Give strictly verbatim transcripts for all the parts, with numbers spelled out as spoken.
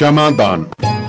ਸ਼ਮਾਦਾਨ।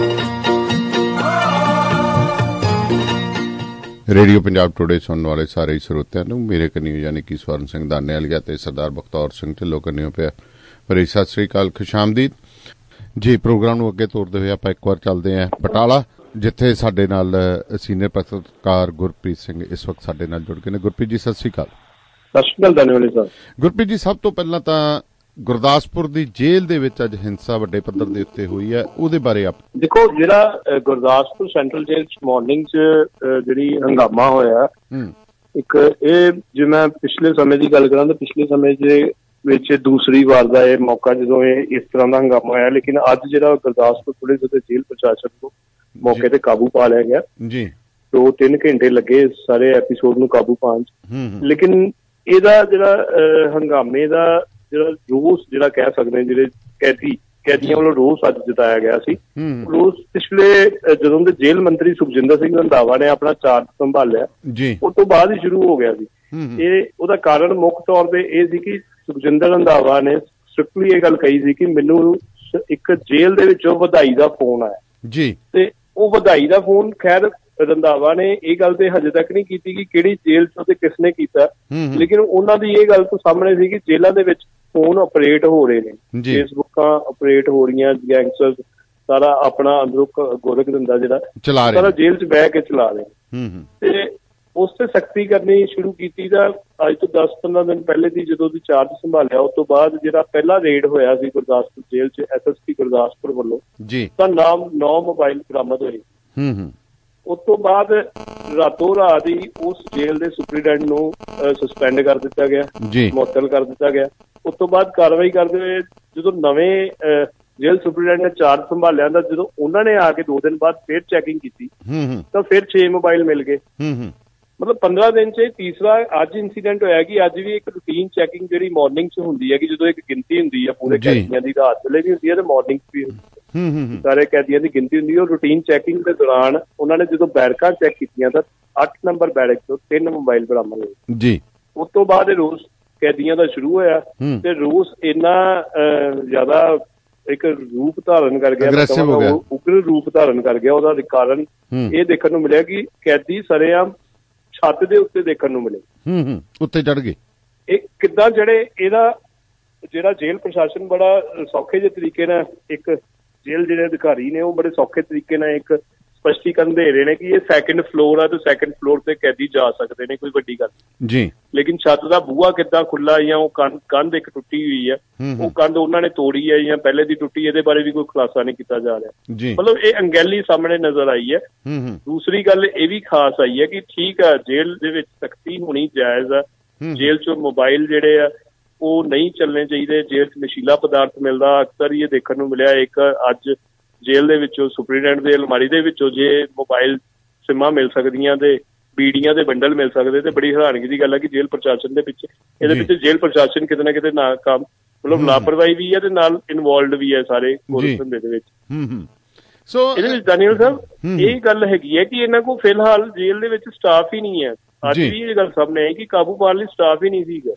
Radio Punjab today ਸੁਣਨ ਵਾਲੇ ਸਾਰੇ ਸਰੋਤਿਆਂ ਨੂੰ ਮੇਰੇ ਕਨੀਓ ਯਾਨੀ ਕਿ ਸਵਰਨ ਸਿੰਘ ਦਾਨੇ ਵਾਲੀਆ ਤੇ ਸਰਦਾਰ ਬਖਤੌਰ ਸਿੰਘ ਢਿੱਲੋਂ ਕਨੀਓ ਪਿਆ ਭਰੀ ਸਤਿ ਸ੍ਰੀ ਅਕਾਲ, ਖੁਸ਼ਾਮਦੀਦ ਜੀ। ਪ੍ਰੋਗਰਾਮ ਨੂੰ ਅੱਗੇ ਤੋਰਦੇ ਹੋਏ ਆਪਾਂ ਇੱਕ ਵਾਰ ਚੱਲਦੇ ਹਾਂ ਬਟਾਲਾ, ਜਿੱਥੇ ਸਾਡੇ ਨਾਲ ਸੀਨੀਅਰ ਪੱਤਰਕਾਰ ਗੁਰਪ੍ਰੀਤ ਸਿੰਘ ਇਸ ਵਕਤ ਸਾਡੇ ਨਾਲ ਜੁੜ ਗਏ ਨੇ। ਗੁਰਪ੍ਰੀਤ ਜੀ ਸਤਿ ਸ੍ਰੀ ਅਕਾਲ। ਸਤਿ ਸ੍ਰੀ ਅਕਾਲ ਦਾਨੇ ਵਾਲੇ ਸਾਹਿਬ। ਗੁਰਪ੍ਰੀਤ ਜੀ, ਸਭ ਤੋਂ ਪਹਿਲਾਂ ਤਾਂ ਗੁਰਦਾਸਪੁਰ ਦੀ ਜੇਲ੍ਹ ਦੇ ਵਿੱਚ ਅੱਜ ਹਿੰਸਾ ਵੱਡੇ ਪੱਧਰ ਦੇ ਉੱਤੇ ਹੋਈ ਹੈ, ਉਹਦੇ ਬਾਰੇ ਆਪ ਦੇਖੋ। ਜਿਹੜਾ ਗੁਰਦਾਸਪੁਰ ਸੈਂਟਰਲ ਜੇਲ੍ਹ ਚ ਮਾਰਨਿੰਗ ਚ ਜਿਹੜੀ ਹੰਗਾਮਾ ਹੋਇਆ, ਇੱਕ ਇਹ ਜੇ ਮੈਂ ਪਿਛਲੇ ਸਮੇਂ ਦੀ ਗੱਲ ਕਰਾਂ ਤਾਂ ਪਿਛਲੇ ਸਮੇਂ ਦੇ ਵਿੱਚ ਦੂਸਰੀ ਵਾਰ ਦਾ ਇਹ ਮੌਕਾ ਜਦੋਂ ਇਹ ਇਸ ਤਰ੍ਹਾਂ ਦਾ ਹੰਗਾਮਾ ਹੋਇਆ। ਲੇਕਿਨ ਅੱਜ ਜਿਹੜਾ ਗੁਰਦਾਸਪੁਰ ਪੁਲਿਸ ਅਤੇ ਜੇਲ੍ਹ ਪ੍ਰਸ਼ਾਸਨ ਨੂੰ ਮੌਕੇ ਤੇ ਕਾਬੂ ਪਾ ਲਿਆ ਗਿਆ ਜੀ। ਦੋ ਤਿੰਨ ਘੰਟੇ ਲੱਗੇ ਸਾਰੇ ਐਪੀਸੋਡ ਨੂੰ ਕਾਬੂ ਪਾਉਣ ਚ। ਲੇਕਿਨ ਇਹਦਾ ਜਿਹੜਾ ਹੰਗਾਮੇ ਦਾ ਜਿਹੜਾ ਰੋਸ ਜਿਹੜਾ ਕਹਿ ਸਕਦੇ ਜਿਹੜੇ ਕੈਦੀ ਕੈਦੀਆਂ ਵੱਲੋਂ ਰੋਸ ਅੱਜ ਜਤਾਇਆ ਗਿਆ ਸੀ, ਰੋਸ ਪਿਛਲੇ ਜਦੋਂ ਦੇ ਜੇਲ੍ਹ ਮੰਤਰੀ ਸੁਖਜਿੰਦਰ ਸਿੰਘ ਰੰਧਾਵਾ ਨੇ ਆਪਣਾ ਚਾਰਜ ਸੰਭਾਲਿਆ ਉਸ ਤੋਂ ਬਾਅਦ ਹੀ ਸ਼ੁਰੂ ਹੋ ਗਿਆ ਸੀ। ਇਹ ਉਹਦਾ ਕਾਰਨ ਮੁੱਖ ਤੌਰ ਤੇ ਇਹ ਸੀ ਕਿ ਸੁਖਜਿੰਦਰ ਰੰਧਾਵਾ ਨੇ ਸਟ੍ਰਿਕਟਲੀ ਇਹ ਗੱਲ ਕਹੀ ਸੀ ਕਿ ਮੈਨੂੰ ਇੱਕ ਜੇਲ੍ਹ ਦੇ ਵਿੱਚੋਂ ਵਧਾਈ ਦਾ ਫੋਨ ਆਇਆ ਜੀ, ਤੇ ਉਹ ਵਧਾਈ ਦਾ ਫੋਨ ਖੈਰ ਰੰਧਾਵਾ ਨੇ ਇਹ ਗੱਲ ਤੇ ਹਜੇ ਤੱਕ ਨਹੀਂ ਕੀਤੀ ਕਿ ਕਿਹੜੀ ਜੇਲ੍ਹ ਚੋਂ ਤੇ ਕਿਸਨੇ ਕੀਤਾ, ਲੇਕਿਨ ਉਹਨਾਂ ਦੀ ਇਹ ਗੱਲ ਤੋਂ ਸਾਹਮਣੇ ਸੀ ਕਿ ਜੇਲ੍ਹਾਂ ਦੇ ਵਿੱਚ ਫੋਨ ਆਪਰੇਟ ਹੋ ਰਹੇ ਨੇ, ਫੇਸਬੁੱਕਾਂ ਆਪਰੇਟ ਹੋ ਰਹੀਆਂ, ਗੈਂਗਸਟਰ ਸਾਰਾ ਆਪਣਾ ਅੰਦਰੋਂ ਗੋਰਖ ਧੰਦਾ ਜਿਹੜਾ ਸਾਰਾ ਜੇਲ੍ਹ ਚ ਬਹਿ ਕੇ ਚਲਾ ਰਹੇ। ਤੇ ਉਸ ਤੇ ਸਖਤੀ ਕਰਨੀ ਸ਼ੁਰੂ ਕੀਤੀ ਤਾਂ ਅੱਜ ਤੋਂ ਦਸ ਪੰਦਰਾਂ ਦਿਨ ਪਹਿਲੇ ਦੀ ਜਦੋਂ ਦੀ ਚਾਰਜ ਸੰਭਾਲਿਆ ਉਸ ਤੋਂ ਬਾਅਦ ਜਿਹੜਾ ਪਹਿਲਾ ਰੇਡ ਹੋਇਆ ਸੀ ਗੁਰਦਾਸਪੁਰ ਜੇਲ੍ਹ ਚ ਐਸ ਐਸ ਪੀ ਗੁਰਦਾਸਪੁਰ ਵੱਲੋਂ ਤਾਂ ਨਾਮ ਨੌ ਮੋਬਾਈਲ ਬਰਾਮਦ ਹੋਏ। ਉਸ ਤੋਂ ਬਾਅਦ ਰਾਤੋਂ ਰਾਤ ਹੀ ਉਸ ਜੇਲ੍ਹ ਦੇ ਸੁਪਰੀਡੈਂਟ ਨੂੰ ਸਸਪੈਂਡ ਕਰ ਦਿੱਤਾ ਗਿਆ, ਮੁਅੱਤਲ ਕਰ ਦਿੱਤਾ ਗਿਆ। ਉਸ ਤੋਂ ਬਾਅਦ ਕਾਰਵਾਈ ਕਰਦੇ ਹੋਏ ਜਦੋਂ ਨਵੇਂ ਜੇਲ੍ਹ ਸੁਪਰੀਡੈਂਟ ਨੇ ਚਾਰਜ ਸੰਭਾਲਿਆ ਤਾਂ ਜਦੋਂ ਉਹਨਾਂ ਨੇ ਆ ਕੇ ਦੋ ਦਿਨ ਬਾਅਦ ਫਿਰ ਚੈਕਿੰਗ ਕੀਤੀ ਤਾਂ ਫਿਰ ਛੇ ਮੋਬਾਈਲ ਮਿਲ ਗਏ। ਮਤਲਬ ਪੰਦਰਾਂ ਦਿਨ ਚ ਤੀਸਰਾ ਅੱਜ ਇੰਸੀਡੈਂਟ ਹੋਇਆ ਕਿ ਅੱਜ ਵੀ ਇੱਕ ਰੂਟੀਨ ਚੈਕਿੰਗ ਜਿਹੜੀ ਮਾਰਨਿੰਗ ਚ ਹੁੰਦੀ ਹੈ ਕਿ ਜਦੋਂ ਇੱਕ ਗਿਣਤੀ ਹੁੰਦੀ ਹੈ ਪੂਰੇ ਕੈਦੀਆਂ ਦੀ, ਰਾਤ ਵੇਲੇ ਵੀ ਹੁੰਦੀ ਹੈ ਤੇ ਮਾਰਨਿੰਗ ਵੀ ਹੁੰਦੀ ਹੈ, ਸਾਰੇ ਕੈਦੀਆਂ ਦੀ ਗਿਣਤੀ ਹੁੰਦੀ ਹੈ। ਉਹ ਰੂਟੀਨ ਚੈਕਿੰਗ ਦੇ ਦੌਰਾਨ ਉਹਨਾਂ ਨੇ ਜਦੋਂ ਬੈਰਕਾਂ ਚੈੱਕ ਕੀਤੀਆਂ ਤਾਂ ਅੱਠ ਨੰਬਰ ਬੈਰਕ ਤੋਂ ਤਿੰਨ ਮੋਬਾਈਲ ਬਰਾਮਦ ਹੋਏ ਜੀ। ਉਸ ਤੋਂ ਬਾਅਦ ਇਹ ਰੋਸ ਕੈਦੀਆਂ ਦਾ ਸ਼ੁਰੂ ਹੋਇਆ ਤੇ ਰੋਸ ਇੰਨਾ ਜ਼ਿਆਦਾ ਇੱਕ ਰੂਪ ਧਾਰਨ ਕਰ ਗਿਆ, ਉਗਰ ਰੂਪ ਧਾਰਨ ਕਰ ਗਿਆ। ਉਹਦਾ ਕਾਰਨ ਇਹ ਦੇਖਣ ਨੂੰ ਮਿਲਿਆ ਕਿ ਕੈਦੀ ਸਰੇਆਮ ਛੱਤ ਦੇ ਉੱਤੇ ਦੇਖਣ ਨੂੰ ਮਿਲੇ, ਉੱਤੇ ਚੜ ਗਏ। ਇਹ ਕਿੱਦਾਂ ਜਿਹੜੇ ਇਹਦਾ ਜਿਹੜਾ ਜੇਲ੍ਹ ਪ੍ਰਸ਼ਾਸਨ ਬੜਾ ਸੌਖੇ ਜਿਹੇ ਤਰੀਕੇ ਨਾਲ, ਇੱਕ ਜੇਲ੍ਹ ਜਿਹੜੇ ਅਧਿਕਾਰੀ ਨੇ ਉਹ ਬੜੇ ਸੌਖੇ ਤਰੀਕੇ ਨਾਲ ਇੱਕ ਸਪਸ਼ਟੀਕਰਨ ਦੇ ਰਹੇ ਨੇ ਕਿ ਇਹ ਸੈਕਿੰਡ ਫਲੋਰ ਆ ਤੇ ਸੈਕਿੰਡ ਫਲੋਰ ਤੇ ਕੈਦੀ ਜਾ ਸਕਦੇ ਨੇ, ਕੋਈ ਵੱਡੀ ਗੱਲ ਜੀ। ਲੇਕਿਨ ਛੱਤ ਦਾ ਬੂਹਾ ਕਿੱਦਾਂ ਖੁੱਲਾ ਜਾਂ ਉਹ ਕੰਧ ਕੰਧ ਇੱਕ ਟੁੱਟੀ ਹੋਈ ਹੈ, ਉਹ ਕੰਧ ਉਹਨਾਂ ਨੇ ਤੋੜੀ ਹੈ ਜਾਂ ਪਹਿਲੇ ਦੀ ਟੁੱਟੀ, ਇਹਦੇ ਬਾਰੇ ਵੀ ਕੋਈ ਖੁਲਾਸਾ ਨਹੀਂ ਕੀਤਾ ਜਾ ਰਿਹਾ। ਮਤਲਬ ਇਹ ਅੰਗੈਲੀ ਸਾਹਮਣੇ ਨਜ਼ਰ ਆਈ ਹੈ। ਦੂਸਰੀ ਗੱਲ ਇਹ ਵੀ ਖਾਸ ਆਈ ਹੈ ਕਿ ਠੀਕ ਆ ਜੇਲ੍ਹ ਦੇ ਵਿੱਚ ਸਖਤੀ ਹੋਣੀ ਜਾਇਜ਼ ਆ, ਜੇਲ੍ਹ ਚੋਂ ਮੋਬਾਈਲ ਜਿਹੜੇ ਆ ਉਹ ਨਹੀਂ ਚੱਲਣੇ ਚਾਹੀਦੇ, ਜੇਲ੍ਹ ਚ ਨਸ਼ੀਲਾ ਪਦਾਰਥ ਮਿਲਦਾ ਅਕਸਰ ਹੀ ਇਹ ਦੇਖਣ ਨੂੰ ਮਿਲਿਆ। ਇੱਕ ਅੱਜ ਜੇਲ੍ਹ ਦੇ ਵਿੱਚੋਂ ਸੁਪਰੀਡੈਂਟ ਦੇ ਅਲਮਾਰੀ ਦੇ ਵਿੱਚੋਂ ਜੇ ਮੋਬਾਈਲ ਸਿਮਾਂ ਮਿਲ ਸਕਦੀਆਂ ਤੇ ਬੀੜੀਆਂ ਦੇ ਬੰਡਲ ਮਿਲ ਸਕਦੇ ਤੇ ਬੜੀ ਹੈਰਾਨਗੀ ਦੀ ਗੱਲ ਹੈ ਕਿ ਜੇਲ੍ਹ ਪ੍ਰਸ਼ਾਸਨ ਦੇ ਪਿੱਛੇ ਇਹਦੇ ਪਿੱਛੇ ਜੇਲ੍ਹ ਪ੍ਰਸ਼ਾਸਨ ਕਿਤੇ ਨਾ ਕਿਤੇ ਨਾ ਕੰਮ ਮਤਲਬ ਲਾਪਰਵਾਹੀ ਵੀ ਹੈ ਤੇ ਨਾਲ ਇਨਵੋਲਵਡ ਵੀ ਹੈ ਸਾਰੇ ਗੋਰਖ ਧੰਦੇ ਦੇ ਵਿੱਚ। ਸੋ ਇਹਦੇ ਵਿੱਚ ਦਾਨੀਅਲ ਸਾਹਿਬ ਇਹ ਗੱਲ ਹੈਗੀ ਹੈ ਕਿ ਇਹਨਾਂ ਕੋਲ ਫਿਲਹਾਲ ਜੇਲ੍ਹ ਦੇ ਵਿੱਚ ਸਟਾਫ ਹੀ ਨਹੀਂ ਹੈ। ਅੱਜ ਵੀ ਇਹ ਗੱਲ ਸਾਹਮਣੇ ਆਈ ਕਿ ਕਾਬੂ ਪਾਉਣ ਲਈ ਸਟਾਫ ਹੀ ਨਹੀਂ ਸੀਗਾ।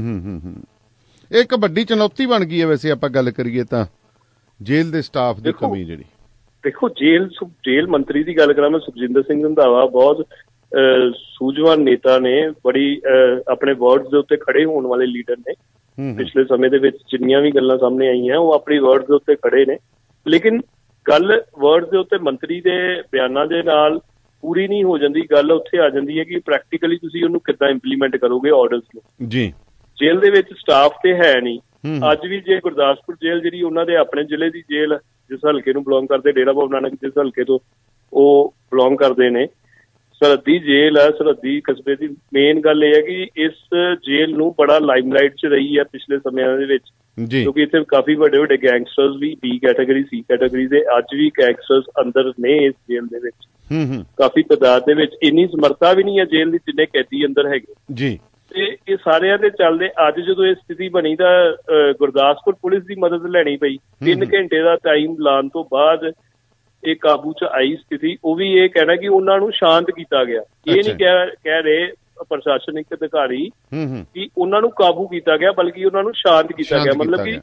ਇਹ ਇੱਕ ਵੱਡੀ ਚੁਣੌਤੀ ਬਣ ਗਈ ਹੈ ਵੈਸੇ ਆਪਾਂ ਗੱਲ ਕਰੀਏ ਤਾਂ ਜੇਲ੍ਹ ਦੇ ਸਟਾਫ ਦੀ ਕਮੀ ਜਿਹੜੀ। ਦੇਖੋ ਜੇਲ੍ਹ ਜੇਲ੍ਹ ਮੰਤਰੀ ਦੀ ਗੱਲ ਕਰਾਂ ਮੈਂ, ਸੁਖਜਿੰਦਰ ਸਿੰਘ ਰੰਧਾਵਾ ਬਹੁਤ ਸੂਝਵਾਨ ਨੇਤਾ ਨੇ, ਬੜੀ ਆਪਣੇ ਵਰਡਸ ਦੇ ਉੱਤੇ ਖੜੇ ਹੋਣ ਵਾਲੇ ਲੀਡਰ ਨੇ। ਪਿਛਲੇ ਸਮੇਂ ਦੇ ਵਿੱਚ ਜਿੰਨੀਆਂ ਵੀ ਗੱਲਾਂ ਸਾਹਮਣੇ ਆਈਆਂ ਉਹ ਆਪਣੀ ਵਰਡਸ ਦੇ ਉੱਤੇ ਖੜੇ ਨੇ, ਲੇਕਿਨ ਗੱਲ ਵਰਡਸ ਦੇ ਉੱਤੇ ਮੰਤਰੀ ਦੇ ਬਿਆਨਾਂ ਦੇ ਨਾਲ ਪੂਰੀ ਨਹੀਂ ਹੋ ਜਾਂਦੀ। ਗੱਲ ਉੱਥੇ ਆ ਜਾਂਦੀ ਹੈ ਕਿ ਪ੍ਰੈਕਟੀਕਲੀ ਤੁਸੀਂ ਉਹਨੂੰ ਕਿੱਦਾਂ ਇੰਪਲੀਮੈਂਟ ਕਰੋਗੇ ਆਰਡਰਸ ਨੂੰ ਜੀ। ਜੇਲ੍ਹ ਦੇ ਵਿੱਚ ਸਟਾਫ ਤੇ ਹੈ ਨਹੀਂ। ਅੱਜ ਵੀ ਜੇ ਗੁਰਦਾਸਪੁਰ ਜੇਲ੍ਹ ਜਿਹੜੀ ਉਹਨਾਂ ਦੇ ਆਪਣੇ ਜ਼ਿਲ੍ਹੇ ਦੀ ਜੇਲ੍ਹ ਜਿਸ ਹਲਕੇ ਨੂੰ ਬਿਲੋਂਗ ਕਰਦੇ, ਡੇਰਾ ਬਾਬਾ ਨਾਨਕ ਜਿਸ ਹਲਕੇ ਤੋਂ ਉਹ ਬਿਲੋਂਗ ਕਰਦੇ ਨੇ, ਸਰਹੱਦੀ ਜੇਲ੍ਹ ਹੈ, ਸਰਹੱਦੀ ਕਸਬੇ ਦੀ। ਮੇਨ ਗੱਲ ਇਹ ਹੈ ਕਿ ਇਸ ਜੇਲ੍ਹ ਨੂੰ ਬੜਾ ਲਾਈਮਲਾਈਟ ਚ ਰਹੀ ਹੈ ਪਿਛਲੇ ਸਮਿਆਂ ਦੇ ਵਿੱਚ, ਕਿਉਂਕਿ ਇੱਥੇ ਕਾਫੀ ਵੱਡੇ ਵੱਡੇ ਗੈਂਗਸਟਰਸ ਵੀ ਬੀ ਕੈਟਾਗਰੀ ਸੀ ਕੈਟਾਗਰੀ ਦੇ ਅੱਜ ਵੀ ਗੈਂਗਸਟਰਸ ਅੰਦਰ ਨੇ ਇਸ ਜੇਲ੍ਹ ਦੇ ਵਿੱਚ। ਕਾਫੀ ਤਾਦਾਦ ਦੇ ਵਿੱਚ ਇੰਨੀ ਸਮਰੱਥਾ ਵੀ ਨਹੀਂ ਹੈ ਜੇਲ੍ਹ ਦੀ ਜਿੰਨੇ ਕੈਦੀ ਅੰਦਰ ਹੈਗੇ ਜੀ। ਤੇ ਇਹ ਸਾਰਿਆਂ ਦੇ ਚੱਲਦੇ ਅੱਜ ਜਦੋਂ ਇਹ ਸਥਿਤੀ ਬਣੀ ਤਾਂ ਗੁਰਦਾਸਪੁਰ ਪੁਲਿਸ ਦੀ ਮਦਦ ਲੈਣੀ ਪਈ। ਤਿੰਨ ਘੰਟੇ ਦਾ ਟਾਈਮ ਲਾਉਣ ਤੋਂ ਬਾਅਦ ਇਹ ਕਾਬੂ ਚ ਆਈ ਸਥਿਤੀ। ਉਹ ਵੀ ਇਹ ਕਹਿਣਾ ਕਿ ਉਹਨਾਂ ਨੂੰ ਸ਼ਾਂਤ ਕੀਤਾ ਗਿਆ, ਇਹ ਨਹੀਂ ਕਹਿ ਕਹਿ ਰਹੇ ਪ੍ਰਸ਼ਾਸਨਿਕ ਅਧਿਕਾਰੀ ਕਿ ਉਹਨਾਂ ਨੂੰ ਕਾਬੂ ਕੀਤਾ ਗਿਆ, ਬਲਕਿ ਉਹਨਾਂ ਨੂੰ ਸ਼ਾਂਤ ਕੀਤਾ ਗਿਆ। ਮਤਲਬ ਕਿ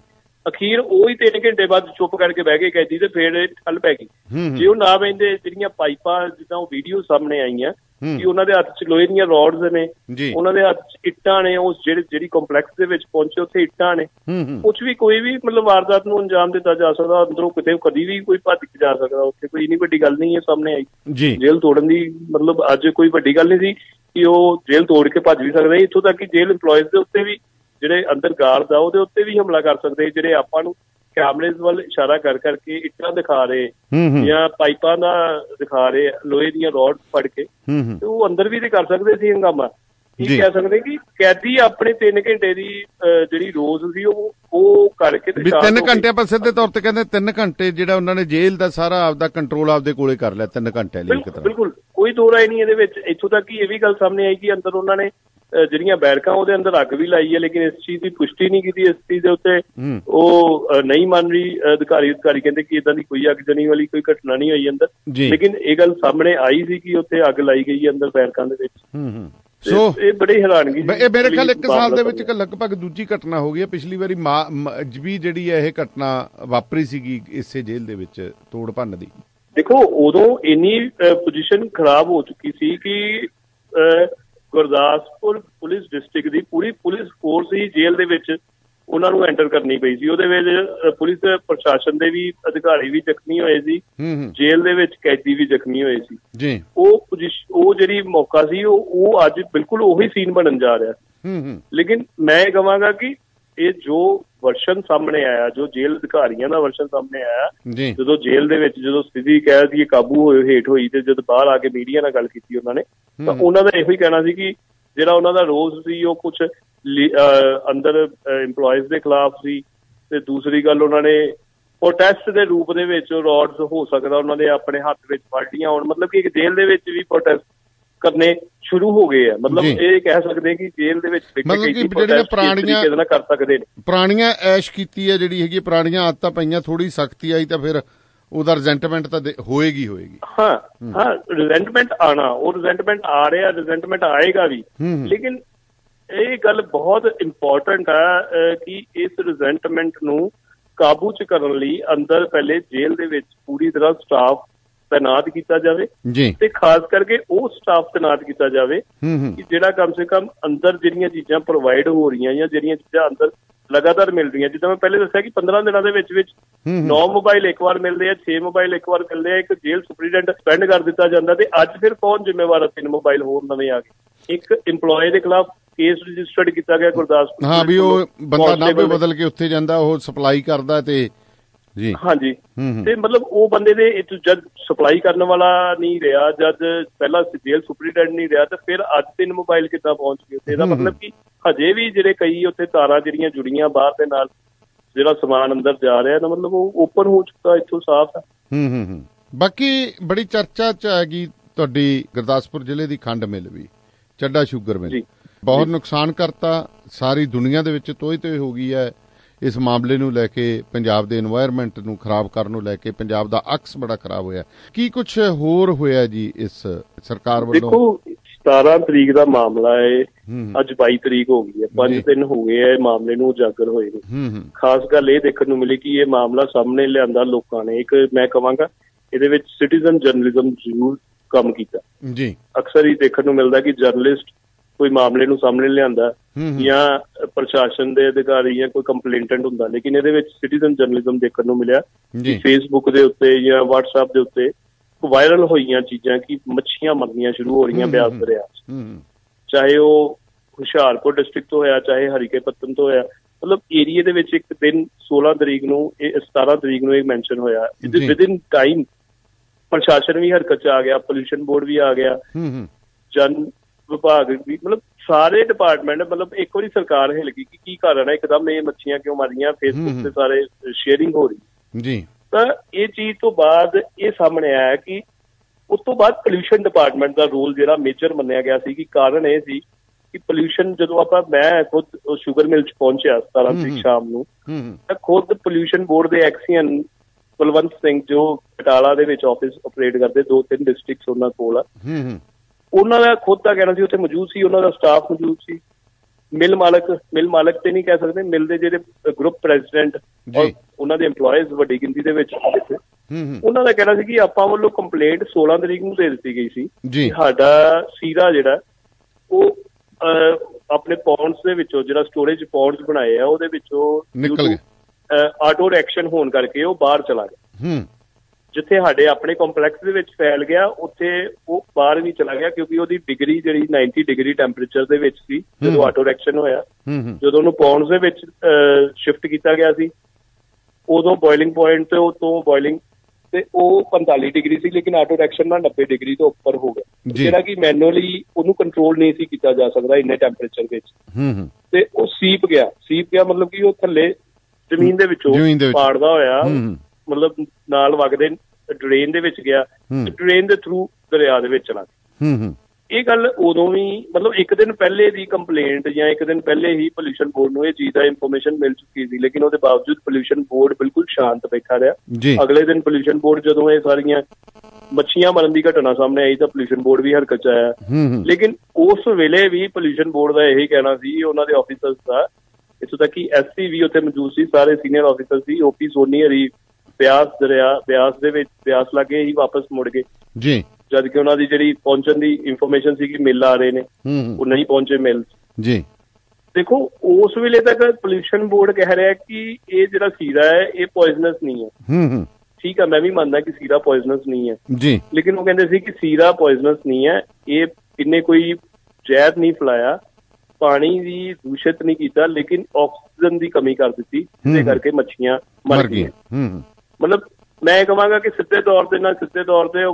ਅਖੀਰ ਉਹ ਹੀ ਤਿੰਨ ਘੰਟੇ ਬਾਅਦ ਚੁੱਪ ਕਰਕੇ ਬਹਿ ਗਏ ਕੈਦੀ ਤੇ ਫਿਰ ਠੱਲ ਪੈ ਗਈ। ਜੇ ਉਹ ਨਾ ਬਹਿੰਦੇ, ਜਿਹੜੀਆਂ ਪਾਈਪਾਂ ਜਿੱਦਾਂ ਉਹ ਵੀਡੀਓ ਸਾਹਮਣੇ ਆਈਆਂ ਕਿ ਉਹਨਾਂ ਦੇ ਹੱਥ 'ਚ ਲੋਹੇ ਦੀਆਂ ਰੋਡਸ ਨੇ, ਉਹਨਾਂ ਦੇ ਹੱਥ 'ਚ ਇੱਟਾਂ ਨੇ, ਉਹ ਜਿਹੜੇ ਜਿਹੜੀ ਕੰਪਲੈਕਸ ਦੇ ਵਿੱਚ ਪਹੁੰਚੇ ਉੱਥੇ ਇੱਟਾਂ ਨੇ, ਕੁਛ ਵੀ ਕੋਈ ਵੀ ਮਤਲਬ ਵਾਰਦਾਤ ਨੂੰ ਅੰਜਾਮ ਦਿੱਤਾ ਜਾ ਸਕਦਾ, ਅੰਦਰੋਂ ਕਿਤੇ ਕਦੀ ਵੀ ਕੋਈ ਭੱਜ ਕੇ ਜਾ ਸਕਦਾ ਉੱਥੇ, ਕੋਈ ਇੰਨੀ ਵੱਡੀ ਗੱਲ ਨਹੀਂ ਹੈ ਸਾਹਮਣੇ ਆਈ। ਜੇਲ੍ਹ ਤੋੜਨ ਦੀ ਮਤਲਬ ਅੱਜ ਕੋਈ ਵੱਡੀ ਗੱਲ ਨਹੀਂ ਸੀ ਕਿ ਉਹ ਜੇਲ੍ਹ ਤੋੜ ਕੇ ਭੱਜ ਵੀ ਸਕਦੇ, ਇੱਥੋਂ ਤੱਕ ਕਿ ਜੇਲ੍ਹ ਇੰਪਲੋਇਜ਼ ਦੇ ਉੱਤੇ ਵੀ, ਜਿਹੜੇ ਅੰਦਰ ਗਾਰਡ ਆ ਉਹਦੇ ਉੱਤੇ ਵੀ ਹਮਲਾ ਕਰ ਸਕਦੇ, ਜਿਹੜੇ ਆਪਾਂ ਨੂੰ ਕੈਮਰੇਜ਼ ਵੱਲ ਇਸ਼ਾਰਾ ਕਰ ਕਰਕੇ ਇੱਟਾਂ ਦਿਖਾ ਰਹੇ ਜਾਂ ਪਾਈਪਾਂ ਦਾ ਦਿਖਾ ਰਹੇ, ਲੋਹੇ ਦੀਆਂ ਰੋਡ ਫੜ ਕੇ, ਤੇ ਉਹ ਅੰਦਰ ਵੀ ਤੇ ਕਰ ਸਕਦੇ ਸੀ ਹੰਗਾਮਾ। ਕੀ ਕਹਿ ਸਕਦੇ ਕਿ ਕੈਦੀ ਆਪਣੇ ਤਿੰਨ ਘੰਟੇ ਦੀ ਜਿਹੜੀ ਰੋਜ਼ ਸੀ ਉਹ ਉਹ ਕਰਕੇ ਤਿੰਨ ਘੰਟੇ ਆਪਾਂ ਸਿੱਧੇ ਤੌਰ ਤੇ ਕਹਿੰਦੇ ਤਿੰਨ ਘੰਟੇ ਜਿਹੜਾ ਉਹਨਾਂ ਨੇ ਜੇਲ੍ਹ ਦਾ ਸਾਰਾ ਆਪਦਾ ਕੰਟਰੋਲ ਆਪਦੇ ਕੋਲੇ ਕਰ ਲਿਆ ਤਿੰਨ ਘੰਟੇ ਲਈ। ਬਿਲਕੁਲ ਕੋਈ ਦੋ ਰਾਏ ਨਹੀਂ ਇਹਦੇ ਵਿੱਚ। ਇੱਥੋਂ ਤੱਕ ਕਿ ਇਹ ਵੀ ਗੱਲ ਸਾਹਮਣੇ ਆਈ ਕਿ ਅੰਦਰ ਉਹਨਾਂ ਨੇ ਜਿਹੜੀਆਂ ਬੈਰਕਾਂ ਉਹਦੇ ਅੰਦਰ ਅੱਗ ਵੀ ਲਾਈ ਹੈ, ਲੇਕਿਨ ਇਸ ਚੀਜ਼ ਦੀ ਪੁਸ਼ਟੀ ਨਹੀਂ ਕੀਤੀ ਇਸ ਚੀਜ਼ ਦੇ ਉੱਤੇ। ਉਹ ਨਹੀਂ ਮੰਨ ਰਹੀ ਅਧਿਕਾਰੀ ਅਧਿਕਾਰੀ ਕਹਿੰਦੇ ਕਿ ਏਦਾਂ ਦੀ ਕੋਈ ਅੱਗਜਣੀ ਵਾਲੀ ਕੋਈ ਘਟਨਾ ਨਹੀਂ ਹੋਈ ਅੰਦਰ, ਲੇਕਿਨ ਇਹ ਗੱਲ ਸਾਹਮਣੇ ਆਈ ਸੀ ਕਿ ਉੱਥੇ ਅੱਗ ਲਾਈ ਗਈ ਅੰਦਰ ਬੈਰਕਾਂ ਦੇ ਵਿੱਚ। ਸੋ ਇਹ ਬੜੀ ਹੈਰਾਨਗੀ। ਇਹ ਮੇਰੇ ਖਿਆਲ ਇੱਕ ਸਾਲ ਦੇ ਵਿੱਚ ਲਗਭਗ ਦੂਜੀ ਘਟਨਾ ਹੋ ਗਈ ਹੈ। ਪਿਛਲੀ ਵਾਰੀ ਵੀ ਜਿਹੜੀ ਹੈ ਇਹ ਘਟਨਾ ਵਾਪਰੀ ਸੀਗੀ ਇਸੇ ਜੇਲ੍ਹ ਦੇ ਵਿੱਚ ਤੋੜ ਭੰਨ ਦੀ। ਦੇਖੋ ਉਦੋਂ ਇੰਨੀ ਪੋਜੀਸ਼ਨ ਖਰਾਬ ਹੋ ਚੁੱਕੀ ਸੀ ਕਿ ਗੁਰਦਾਸਪੁਰ ਪੁਲਿਸ ਡਿਸਟ੍ਰਿਕਟ ਦੀ ਪੂਰੀ ਪੁਲਿਸ ਫੋਰਸ ਹੀ ਜੇਲ੍ਹ ਦੇ ਵਿੱਚ ਉਹਨਾਂ ਨੂੰ ਐਂਟਰ ਕਰਨੀ ਪਈ ਸੀ। ਉਹਦੇ ਵਿੱਚ ਪੁਲਿਸ ਪ੍ਰਸ਼ਾਸਨ ਦੇ ਵੀ ਅਧਿਕਾਰੀ ਵੀ ਜ਼ਖਮੀ ਹੋਏ ਸੀ, ਜੇਲ੍ਹ ਦੇ ਵਿੱਚ ਕੈਦੀ ਵੀ ਜ਼ਖਮੀ ਹੋਏ ਸੀ ਜੀ। ਉਹ ਉਹ ਜਿਹੜੀ ਮੌਕਾ ਸੀ ਉਹ ਉਹ ਅੱਜ ਬਿਲਕੁਲ ਉਹੀ ਸੀਨ ਬਣਨ ਜਾ ਰਿਹਾ। ਲੇਕਿਨ ਮੈਂ ਇਹ ਕਹਾਂਗਾ ਕਿ ਇਹ ਜੋ ਵਰਸ਼ਨ ਸਾਹਮਣੇ ਆਇਆ, ਜੋ ਜੇਲ੍ਹ ਅਧਿਕਾਰੀਆਂ ਦਾ ਵਰਸ਼ਨ ਸਾਹਮਣੇ ਆਇਆ, ਜਦੋਂ ਜੇਲ੍ਹ ਦੇ ਵਿੱਚ ਜਦੋਂ ਸਥਿਤੀ ਕਹਿ ਦਈਏ ਕਾਬੂ ਹੋਏ ਹੇਠ ਹੋਈ ਤੇ ਜਦ ਬਾਹਰ ਆ ਕੇ ਮੀਡੀਆ ਨਾਲ ਗੱਲ ਕੀਤੀ ਉਹਨਾਂ ਨੇ, ਤਾਂ ਉਹਨਾਂ ਦਾ ਇਹੋ ਹੀ ਕਹਿਣਾ ਸੀ ਕਿ ਜਿਹੜਾ ਉਹਨਾਂ ਦਾ ਰੋਜ਼ ਸੀ ਉਹ ਕੁਛ ਅੰਦਰ ਇੰਪਲੋਇਜ਼ ਦੇ ਖਿਲਾਫ ਸੀ, ਤੇ ਦੂਸਰੀ ਗੱਲ ਉਹਨਾਂ ਨੇ ਪ੍ਰੋਟੈਸਟ ਦੇ ਰੂਪ ਦੇ ਵਿੱਚ ਰੋਡਸ ਹੋ ਸਕਦਾ ਉਹਨਾਂ ਦੇ ਆਪਣੇ ਹੱਥ ਵਿੱਚ ਫੜ ਲਈਆਂ ਹੋਣ, ਮਤਲਬ ਕਿ ਇੱਕ ਜੇਲ੍ਹ ਦੇ ਵਿੱਚ ਵੀ ਪ੍ਰੋਟੈਸਟ ਕਰਨੇ ਸ਼ੁਰੂ ਹੋ ਗਏ ਆ। ਮਤਲਬ ਇਹ ਕਹਿ ਸਕਦੇ ਕਿ ਜੇਲ੍ਹ ਦੇ ਵਿੱਚ ਜਿਹੜੀਆਂ ਪੁਰਾਣੀਆਂ ਕਰ ਸਕਦੇ ਨੇ, ਪੁਰਾਣੀਆਂ ਐਸ਼ ਕੀਤੀ ਹੈ ਜਿਹੜੀ ਹੈਗੀ, ਪੁਰਾਣੀਆਂ ਆਦਤਾਂ ਪਈਆਂ, ਥੋੜੀ ਸਖਤੀ ਆਈ ਤਾਂ ਫਿਰ ਉਹਦਾ ਰਿਜ਼ੈਂਟਮੈਂਟ ਤਾਂ ਹੋਏਗੀ ਹੋਏਗੀ ਹਾਂ ਹਾਂ ਰਿਜ਼ੈਂਟਮੈਂਟ ਆਉਣਾ, ਉਹ ਰਿਜ਼ੈਂਟਮੈਂਟ ਆ ਰਿਹਾ, ਰਿਜ਼ੈਂਟਮੈਂਟ ਆਏਗਾ ਵੀ। ਲੇਕਿਨ ਇਹ ਗੱਲ ਬਹੁਤ ਇੰਪੋਰਟੈਂਟ ਹੈ ਕਿ ਇਸ ਰਿਜ਼ੈਂਟਮੈਂਟ ਨੂੰ ਕਾਬੂ ਚ ਕਰਨ ਲਈ ਅੰਦਰ ਪਹਿਲੇ ਜੇਲ੍ਹ ਦੇ ਵਿੱਚ ਪੂਰੀ ਤਰ੍ਹਾਂ ਸਟਾਫ ਤੈਨਾਤ ਕੀਤਾ ਜਾਵੇ, ਤੇ ਖਾਸ ਕਰਕੇ ਉਹ ਸਟਾਫ ਤੈਨਾਤ ਕੀਤਾ ਜਾਵੇ ਕਿ ਜਿਹੜਾ ਕਮ ਸੇ ਕਮ ਅੰਦਰ ਜਿਹੜੀਆਂ ਚੀਜ਼ਾਂ ਪ੍ਰੋਵਾਈਡ ਹੋ ਰਹੀਆਂ ਜਾਂ ਜਿਹੜੀਆਂ ਚੀਜ਼ਾਂ ਅੰਦਰ ਲਗਾਤਾਰ ਮਿਲ ਰਹੀਆਂ, ਜਿੱਦਾਂ ਮੈਂ ਪਹਿਲੇ ਦੱਸਿਆ ਕਿ ਪੰਦਰਾਂ ਦਿਨਾਂ ਦੇ ਵਿੱਚ ਵਿੱਚ ਨੌ ਮੋਬਾਈਲ ਇੱਕ ਵਾਰ ਮਿਲਦੇ ਆ, ਛੇ ਮੋਬਾਈਲ ਇੱਕ ਵਾਰ ਮਿਲਦੇ ਆ, ਇੱਕ ਜੇਲ੍ਹ ਸੁਪਰੀਡੈਂਟ ਸਪੈਂਡ ਕਰ ਦਿੱਤਾ ਜਾਂਦਾ, ਤੇ ਅੱਜ ਫਿਰ ਕੌਣ ਜ਼ਿੰਮੇਵਾਰ ਆ? ਤਿੰਨ ਮੋਬਾਈਲ ਹੋਰ ਨਵੇਂ ਆ ਗਏ। ਇੱਕ ਇੰਪਲੋਏ ਦੇ ਖਿਲਾਫ ਕੇਸ ਰਜਿਸਟਰਡ ਕੀਤਾ ਗਿਆ ਗੁਰਦਾਸਪੁਰ। ਹਾਂ ਵੀ ਉਹ ਬੰਦਾ ਨਾਭੇ ਬਦਲ ਕੇ ਉੱਥੇ ਜਾਂਦਾ, ਉਹ ਸਪਲਾਈ ਕਰਦਾ ਤੇ ਜੀ ਹਾਂਜੀ, ਤੇ ਮਤਲਬ ਉਹ ਬੰਦੇ ਦੇ ਜਦ ਸਪਲਾਈ ਕਰਨ ਵਾਲਾ ਨਹੀਂ ਰਿਹਾ, ਜਦ ਪਹਿਲਾਂ ਜੇਲ੍ਹ ਸੁਪਰੀਡੈਂਟ ਨਹੀਂ ਰਿਹਾ, ਤੇ ਫਿਰ ਅੱਜ ਤਿੰਨ ਮੋਬਾਈਲ ਕਿੱਦਾਂ ਪਹੁੰਚ ਗਏ ਉੱਥੇ? ਇਹਦਾ ਮਤਲਬ ਕਿ ਹਜੇ ਵੀ ਜਿਹੜੇ ਕਈ ਉੱਥੇ ਤਾਰਾਂ ਜਿਹੜੀਆਂ ਜੁੜੀਆਂ ਬਾਹਰ ਦੇ ਨਾਲ, ਜਿਹੜਾ ਸਮਾਨ ਅੰਦਰ ਜਾ ਰਿਹਾ, ਤਾਂ ਮਤਲਬ ਉਹ ਓਪਨ ਹੋ ਚੁੱਕਾ, ਇੱਥੋਂ ਸਾਫ਼ ਹੈ। ਹੂੰ ਹੂੰ ਹੂੰ ਬਾਕੀ ਬੜੀ ਚਰਚਾ ਚ ਹੈਗੀ ਤੁਹਾਡੀ ਗੁਰਦਾਸਪੁਰ ਜ਼ਿਲ੍ਹੇ ਦੀ ਖੰਡ ਮਿਲ ਵੀ, ਚੱਡਾ ਸ਼ੂਗਰ ਮਿਲ, ਬਹੁਤ ਨੁਕਸਾਨ ਕਰਤਾ, ਸਾਰੀ ਦੁਨੀਆ ਦੇ ਵਿੱਚ ਤੋਏ ਤੋਏ ਹੋ ਗਈ ਹੈ ਇਸ ਮਾਮਲੇ ਨੂੰ ਲੈ ਕੇ। ਪੰਜਾਬ ਦੇ এনवायरमेंट ਨੂੰ ਖਰਾਬ ਕਰਨ ਨੂੰ ਲੈ ਕੇ ਪੰਜਾਬ ਦਾ ਅਕਸ ਬੜਾ ਖਰਾਬ ਹੋਇਆ। ਕੀ ਕੁਛ ਹੋਰ ਹੋਇਆ ਜੀ ਇਸ ਸਰਕਾਰ ਵੱਲੋਂ? ਦੇਖੋ ਸਤਾਰਾਂ ਤਰੀਕ ਦਾ ਮਾਮਲਾ ਹੈ, ਅੱਜ ਬਾਈ ਤਰੀਕ ਹੋ ਗਈ ਹੈ, ਪੰਜ ਦਿਨ ਹੋ ਗਏ ਹੈ ਮਾਮਲੇ ਨੂੰ ਉਜਾਗਰ ਹੋਏ ਨੂੰ। ਖਾਸ ਗੱਲ ਇਹ ਦੇਖਣ ਨੂੰ ਮਿਲੀ ਕਿ ਇਹ ਮਾਮਲਾ ਸਾਹਮਣੇ ਲਿਆਂਦਾ ਲੋਕਾਂ ਨੇ। ਇੱਕ ਮੈਂ ਕਹਾਂਗਾ ਇਹਦੇ ਵਿੱਚ ਸਿਟੀਜ਼ਨ ਜਰਨਲਿਜ਼ਮ ਜ਼ਰੂਰ ਕੰਮ ਕੀਤਾ ਜੀ। ਅਕਸਰ ਹੀ ਦੇਖਣ ਨੂੰ ਮਿਲਦਾ ਕਿ ਜਰਨਲਿਸਟ ਕੋਈ ਮਾਮਲੇ ਨੂੰ ਸਾਹਮਣੇ ਲਿਆਂਦਾ ਜਾਂ ਪ੍ਰਸ਼ਾਸਨ ਦੇ ਅਧਿਕਾਰੀ ਜਾਂ ਕੋਈ ਕੰਪਲੇਂਟੈਂਟ ਹੁੰਦਾ, ਲੇਕਿਨ ਇਹਦੇ ਵਿੱਚ ਸਿਟੀਜ਼ਨ ਜਰਨਲਿਜ਼ਮ ਦੇਖਣ ਨੂੰ ਮਿਲਿਆ। ਫੇਸਬੁੱਕ ਦੇ ਉੱਤੇ ਜਾਂ ਵਟਸਐਪ ਦੇ ਉੱਤੇ ਵਾਇਰਲ ਹੋਈਆਂ ਚੀਜ਼ਾਂ ਕਿ ਮੱਛੀਆਂ ਮਰਨੀਆਂ ਸ਼ੁਰੂ ਹੋ ਰਹੀਆਂ ਬਿਆਸ ਦਰਿਆ ਚ, ਚਾਹੇ ਉਹ ਹੁਸ਼ਿਆਰਪੁਰ ਡਿਸਟ੍ਰਿਕਟ ਤੋਂ ਹੋਇਆ, ਚਾਹੇ ਹਰੀਕੇ ਪੱਤਨ ਤੋਂ ਹੋਇਆ। ਮਤਲਬ ਏਰੀਏ ਦੇ ਵਿੱਚ ਇੱਕ ਦਿਨ ਸੋਲਾਂ ਤਰੀਕ ਨੂੰ ਇਹ ਸਤਾਰਾਂ ਤਰੀਕ ਨੂੰ ਇਹ ਮੈਂਸ਼ਨ ਹੋਇਆ। ਵਿਦਿਨ ਟਾਈਮ ਪ੍ਰਸ਼ਾਸਨ ਵੀ ਹਰਕਤ ਚ ਆ ਗਿਆ, ਪੋਲਿਊਸ਼ਨ ਬੋਰਡ ਵੀ ਆ ਗਿਆ, ਜਨ ਵਿਭਾਗ ਵੀ, ਮਤਲਬ ਸਾਰੇ ਡਿਪਾਰਟਮੈਂਟ, ਮਤਲਬ ਇੱਕ ਵਾਰੀ ਸਰਕਾਰ ਹਿੱਲ ਗਈ ਕਿ ਕੀ ਕਾਰਨ ਹੈ ਇੱਕਦਮ ਇਹ ਮੱਛੀਆਂ ਕਿਉਂ ਮਾਰੀਆਂ, ਫੇਸਬੁੱਕ ਤੇ ਸਾਰੇ ਸ਼ੇਅਰਿੰਗ ਹੋ ਰਹੀ ਜੀ। ਤਾਂ ਇਹ ਚੀਜ਼ ਤੋਂ ਬਾਅਦ ਇਹ ਸਾਹਮਣੇ ਆਇਆ ਕਿ ਉਸ ਤੋਂ ਬਾਅਦ ਪੋਲਿਊਸ਼ਨ ਡਿਪਾਰਟਮੈਂਟ ਦਾ ਰੋਲ ਜਿਹੜਾ ਮੇਜਰ ਮੰਨਿਆ ਗਿਆ ਸੀ ਕਿ ਕਾਰਨ ਇਹ ਸੀ ਕਿ ਪੋਲਿਊਸ਼ਨ, ਜਦੋਂ ਆਪਾਂ ਮੈਂ ਖੁਦ ਸ਼ੂਗਰ ਮਿਲ ਚ ਪਹੁੰਚਿਆ ਸਤਾਰਾਂ ਤਰੀਕ ਸ਼ਾਮ ਨੂੰ, ਤਾਂ ਖੁਦ ਪੋਲਿਊਸ਼ਨ ਬੋਰਡ ਦੇ ਐਕਸੀਅਨ ਕੁਲਵੰਤ ਸਿੰਘ ਜੋ ਬਟਾਲਾ ਦੇ ਵਿੱਚ ਆਫਿਸ ਆਪਰੇਟ ਕਰਦੇ, ਦੋ ਤਿੰਨ ਡਿਸਟ੍ਰਿਕਟਸ ਉਹਨਾਂ ਕੋਲ ਆ, ਉਹਨਾਂ ਦਾ ਖੁਦ ਦਾ ਕਹਿਣਾ ਸੀ ਉੱਥੇ ਮੌਜੂਦ ਸੀ, ਉਹਨਾਂ ਦਾ ਸਟਾਫ ਮੌਜੂਦ ਸੀ। ਮਿਲ ਮਾਲਕ, ਮਿਲ ਮਾਲਕ ਤੇ ਨਹੀਂ ਕਹਿ ਸਕਦੇ, ਮਿਲ ਦੇ ਜਿਹੜੇ ਗਰੁੱਪ ਪ੍ਰੈਜ਼ੀਡੈਂਟ ਉਹਨਾਂ ਦੇ EMPLOYEES ਵੱਡੀ ਗਿਣਤੀ ਦੇ ਵਿੱਚ ਇੱਥੇ ਉਹਨਾਂ ਦਾ ਕਹਿਣਾ ਸੀ ਕਿ ਆਪਾਂ ਵੱਲੋਂ ਕੰਪਲੇਂਟ ਸੋਲਾਂ ਤਰੀਕ ਨੂੰ ਦੇ ਦਿੱਤੀ ਗਈ ਸੀ ਕਿ ਸਾਡਾ ਸੀਰਾ ਜਿਹੜਾ ਉਹ ਆਪਣੇ ਪੌਂਡਸ ਦੇ ਵਿੱਚੋਂ ਜਿਹੜਾ ਸਟੋਰੇਜ ਪੌਂਡਸ ਬਣਾਏ ਆ ਉਹਦੇ ਵਿੱਚੋਂ ਨਿਕਲ ਗਿਆ, ਆਟੋ ਰਿਐਕਸ਼ਨ ਹੋਣ ਕਰਕੇ ਉਹ ਬਾਹਰ ਚਲਾ ਗਿਆ। ਜਿੱਥੇ ਸਾਡੇ ਆਪਣੇ ਕੰਪਲੈਕਸ ਦੇ ਵਿੱਚ ਫੈਲ ਗਿਆ ਉੱਥੇ ਉਹ ਬਾਹਰ ਵੀ ਚਲਾ ਗਿਆ ਕਿਉਂਕਿ ਉਹਦੀ ਡਿਗਰੀ ਜਿਹੜੀ ਨਾਈਨਟੀ ਡਿਗਰੀ ਟੈਂਪਰੇਚਰ ਦੇ ਵਿੱਚ ਸੀ ਜਦੋਂ ਆਟੋ ਰਿਐਕਸ਼ਨ ਹੋਇਆ। ਜਦੋਂ ਉਹਨੂੰ ਪੌਂਡਸ ਦੇ ਵਿੱਚ ਸ਼ਿਫਟ ਕੀਤਾ ਗਿਆ ਸੀ ਉਦੋਂ ਬੋਇਲਿੰਗ ਪੁਆਇੰਟ ਤੇ ਉਹ ਤੋਂ ਬੋਇਲਿੰਗ ਤੇ ਉਹ ਪੰਤਾਲੀ ਡਿਗਰੀ ਸੀ, ਲੇਕਿਨ ਆਟੋ ਰਿਐਕਸ਼ਨ ਨਾਲ ਨੱਬੇ ਡਿਗਰੀ ਤੋਂ ਉੱਪਰ ਹੋ ਗਿਆ, ਜਿਹੜਾ ਕਿ ਮੈਨੂਅਲੀ ਉਹਨੂੰ ਕੰਟਰੋਲ ਨਹੀਂ ਸੀ ਕੀਤਾ ਜਾ ਸਕਦਾ ਇੰਨੇ ਟੈਂਪਰੇਚਰ ਵਿੱਚ। ਤੇ ਉਹ ਸੀਪ ਗਿਆ ਸੀਪ ਗਿਆ ਮਤਲਬ ਕਿ ਉਹ ਥੱਲੇ ਜ਼ਮੀਨ ਦੇ ਵਿੱਚੋਂ ਪਾੜਦਾ ਹੋਇਆ ਮਤਲਬ ਨਾਲ ਵਗਦੇ ਡਰੇਨ ਦੇ ਵਿੱਚ ਗਿਆ, ਡਰੇਨ ਦੇ ਥਰੂ ਦਰਿਆ ਦੇ ਵਿੱਚ ਚਲਾ ਗਿਆ। ਇਹ ਗੱਲ ਉਦੋਂ ਵੀ ਮਤਲਬ ਇੱਕ ਦਿਨ ਪਹਿਲੇ ਦੀ ਕੰਪਲੇਂਟ ਜਾਂ ਇੱਕ ਦਿਨ ਪਹਿਲੇ ਹੀ ਪੋਲਿਊਸ਼ਨ ਬੋਰਡ ਨੂੰ ਇਹ ਚੀਜ਼ ਦਾ ਇਨਫੋਰਮੇਸ਼ਨ ਮਿਲ ਚੁੱਕੀ ਸੀ, ਲੇਕਿਨ ਉਹਦੇ ਬਾਵਜੂਦ ਪੋਲਿਊਸ਼ਨ ਬੋਰਡ ਬਿਲਕੁਲ ਸ਼ਾਂਤ ਬੈਠਾ ਰਿਹਾ। ਅਗਲੇ ਦਿਨ ਪੋਲਿਊਸ਼ਨ ਬੋਰਡ ਜਦੋਂ ਇਹ ਸਾਰੀਆਂ ਮੱਛੀਆਂ ਮਰਨ ਦੀ ਘਟਨਾ ਸਾਹਮਣੇ ਆਈ ਤਾਂ ਪੋਲਿਊਸ਼ਨ ਬੋਰਡ ਵੀ ਹਰਕਤ ਚ ਆਇਆ, ਲੇਕਿਨ ਉਸ ਵੇਲੇ ਵੀ ਪੋਲਿਊਸ਼ਨ ਬੋਰਡ ਦਾ ਇਹੀ ਕਹਿਣਾ ਸੀ ਉਹਨਾਂ ਦੇ ਆਫੀਸਰਸ ਦਾ, ਇੱਥੋਂ ਤੱਕ ਕਿ ਐਸ ਸੀ ਵੀ ਉੱਥੇ ਮੌਜੂਦ ਸੀ, ਸਾਰੇ ਸੀਨੀਅਰ ਆਫੀਸਰ ਸੀ, ਓਪੀ ਸੋਨੀ ਹਰੀ ਬਿਆਸ ਦਰਿਆ ਬਿਆਸ ਦੇ ਵਿੱਚ ਬਿਆਸ ਲਾਗੇ ਹੀ ਵਾਪਸ ਮੁੜ ਗਏ ਜੀ, ਜਦ ਕਿ ਉਹਨਾਂ ਦੀ ਜਿਹੜੀ ਪਹੁੰਚਣ ਦੀ ਇਨਫੋਰਮੇਸ਼ਨ ਸੀ ਕਿ ਮਿਲ ਆ ਰਹੇ ਨੇ ਉਹ ਨਹੀਂ ਪਹੁੰਚੇ ਮਿਲ ਜੀ। ਦੇਖੋ ਉਸ ਵੇਲੇ ਤੱਕ ਪੋਲਿਊਸ਼ਨ ਬੋਰਡ ਕਹਿ ਰਿਹਾ ਕਿ ਇਹ ਜਿਹੜਾ ਸੀਰਾ ਹੈ ਇਹ ਪੋਇਜ਼ਨਸ ਨਹੀਂ ਹੈ। ਠੀਕ ਹੈ, ਮੈਂ ਵੀ ਮੰਨਦਾ ਕਿ ਸੀਰਾ ਪੋਇਜ਼ਨਸ ਨਹੀਂ ਹੈ ਜੀ, ਲੇਕਿਨ ਉਹ ਕਹਿੰਦੇ ਸੀ ਕਿ ਸੀਰਾ ਪੋਇਜ਼ਨਸ ਨਹੀਂ ਹੈ, ਇਹ ਇਹਨੇ ਕੋਈ ਜ਼ਹਿਰ ਨਹੀਂ ਫੈਲਾਇਆ, ਪਾਣੀ ਵੀ ਦੂਸ਼ਿਤ ਨਹੀਂ ਕੀਤਾ, ਲੇਕਿਨ ਆਕਸੀਜਨ ਦੀ ਕਮੀ ਕਰ ਦਿੱਤੀ ਜਿਹਦੇ ਕਰਕੇ ਮੱਛੀਆਂ ਮਰ ਗਈਆਂ। ਮਤਲਬ ਮੈਂ ਕਹਾਂਗਾ ਕਿ ਸਿੱਧੇ ਤੌਰ ਤੇ ਨਾ ਸਿੱਧੇ ਤੌਰ ਤੇ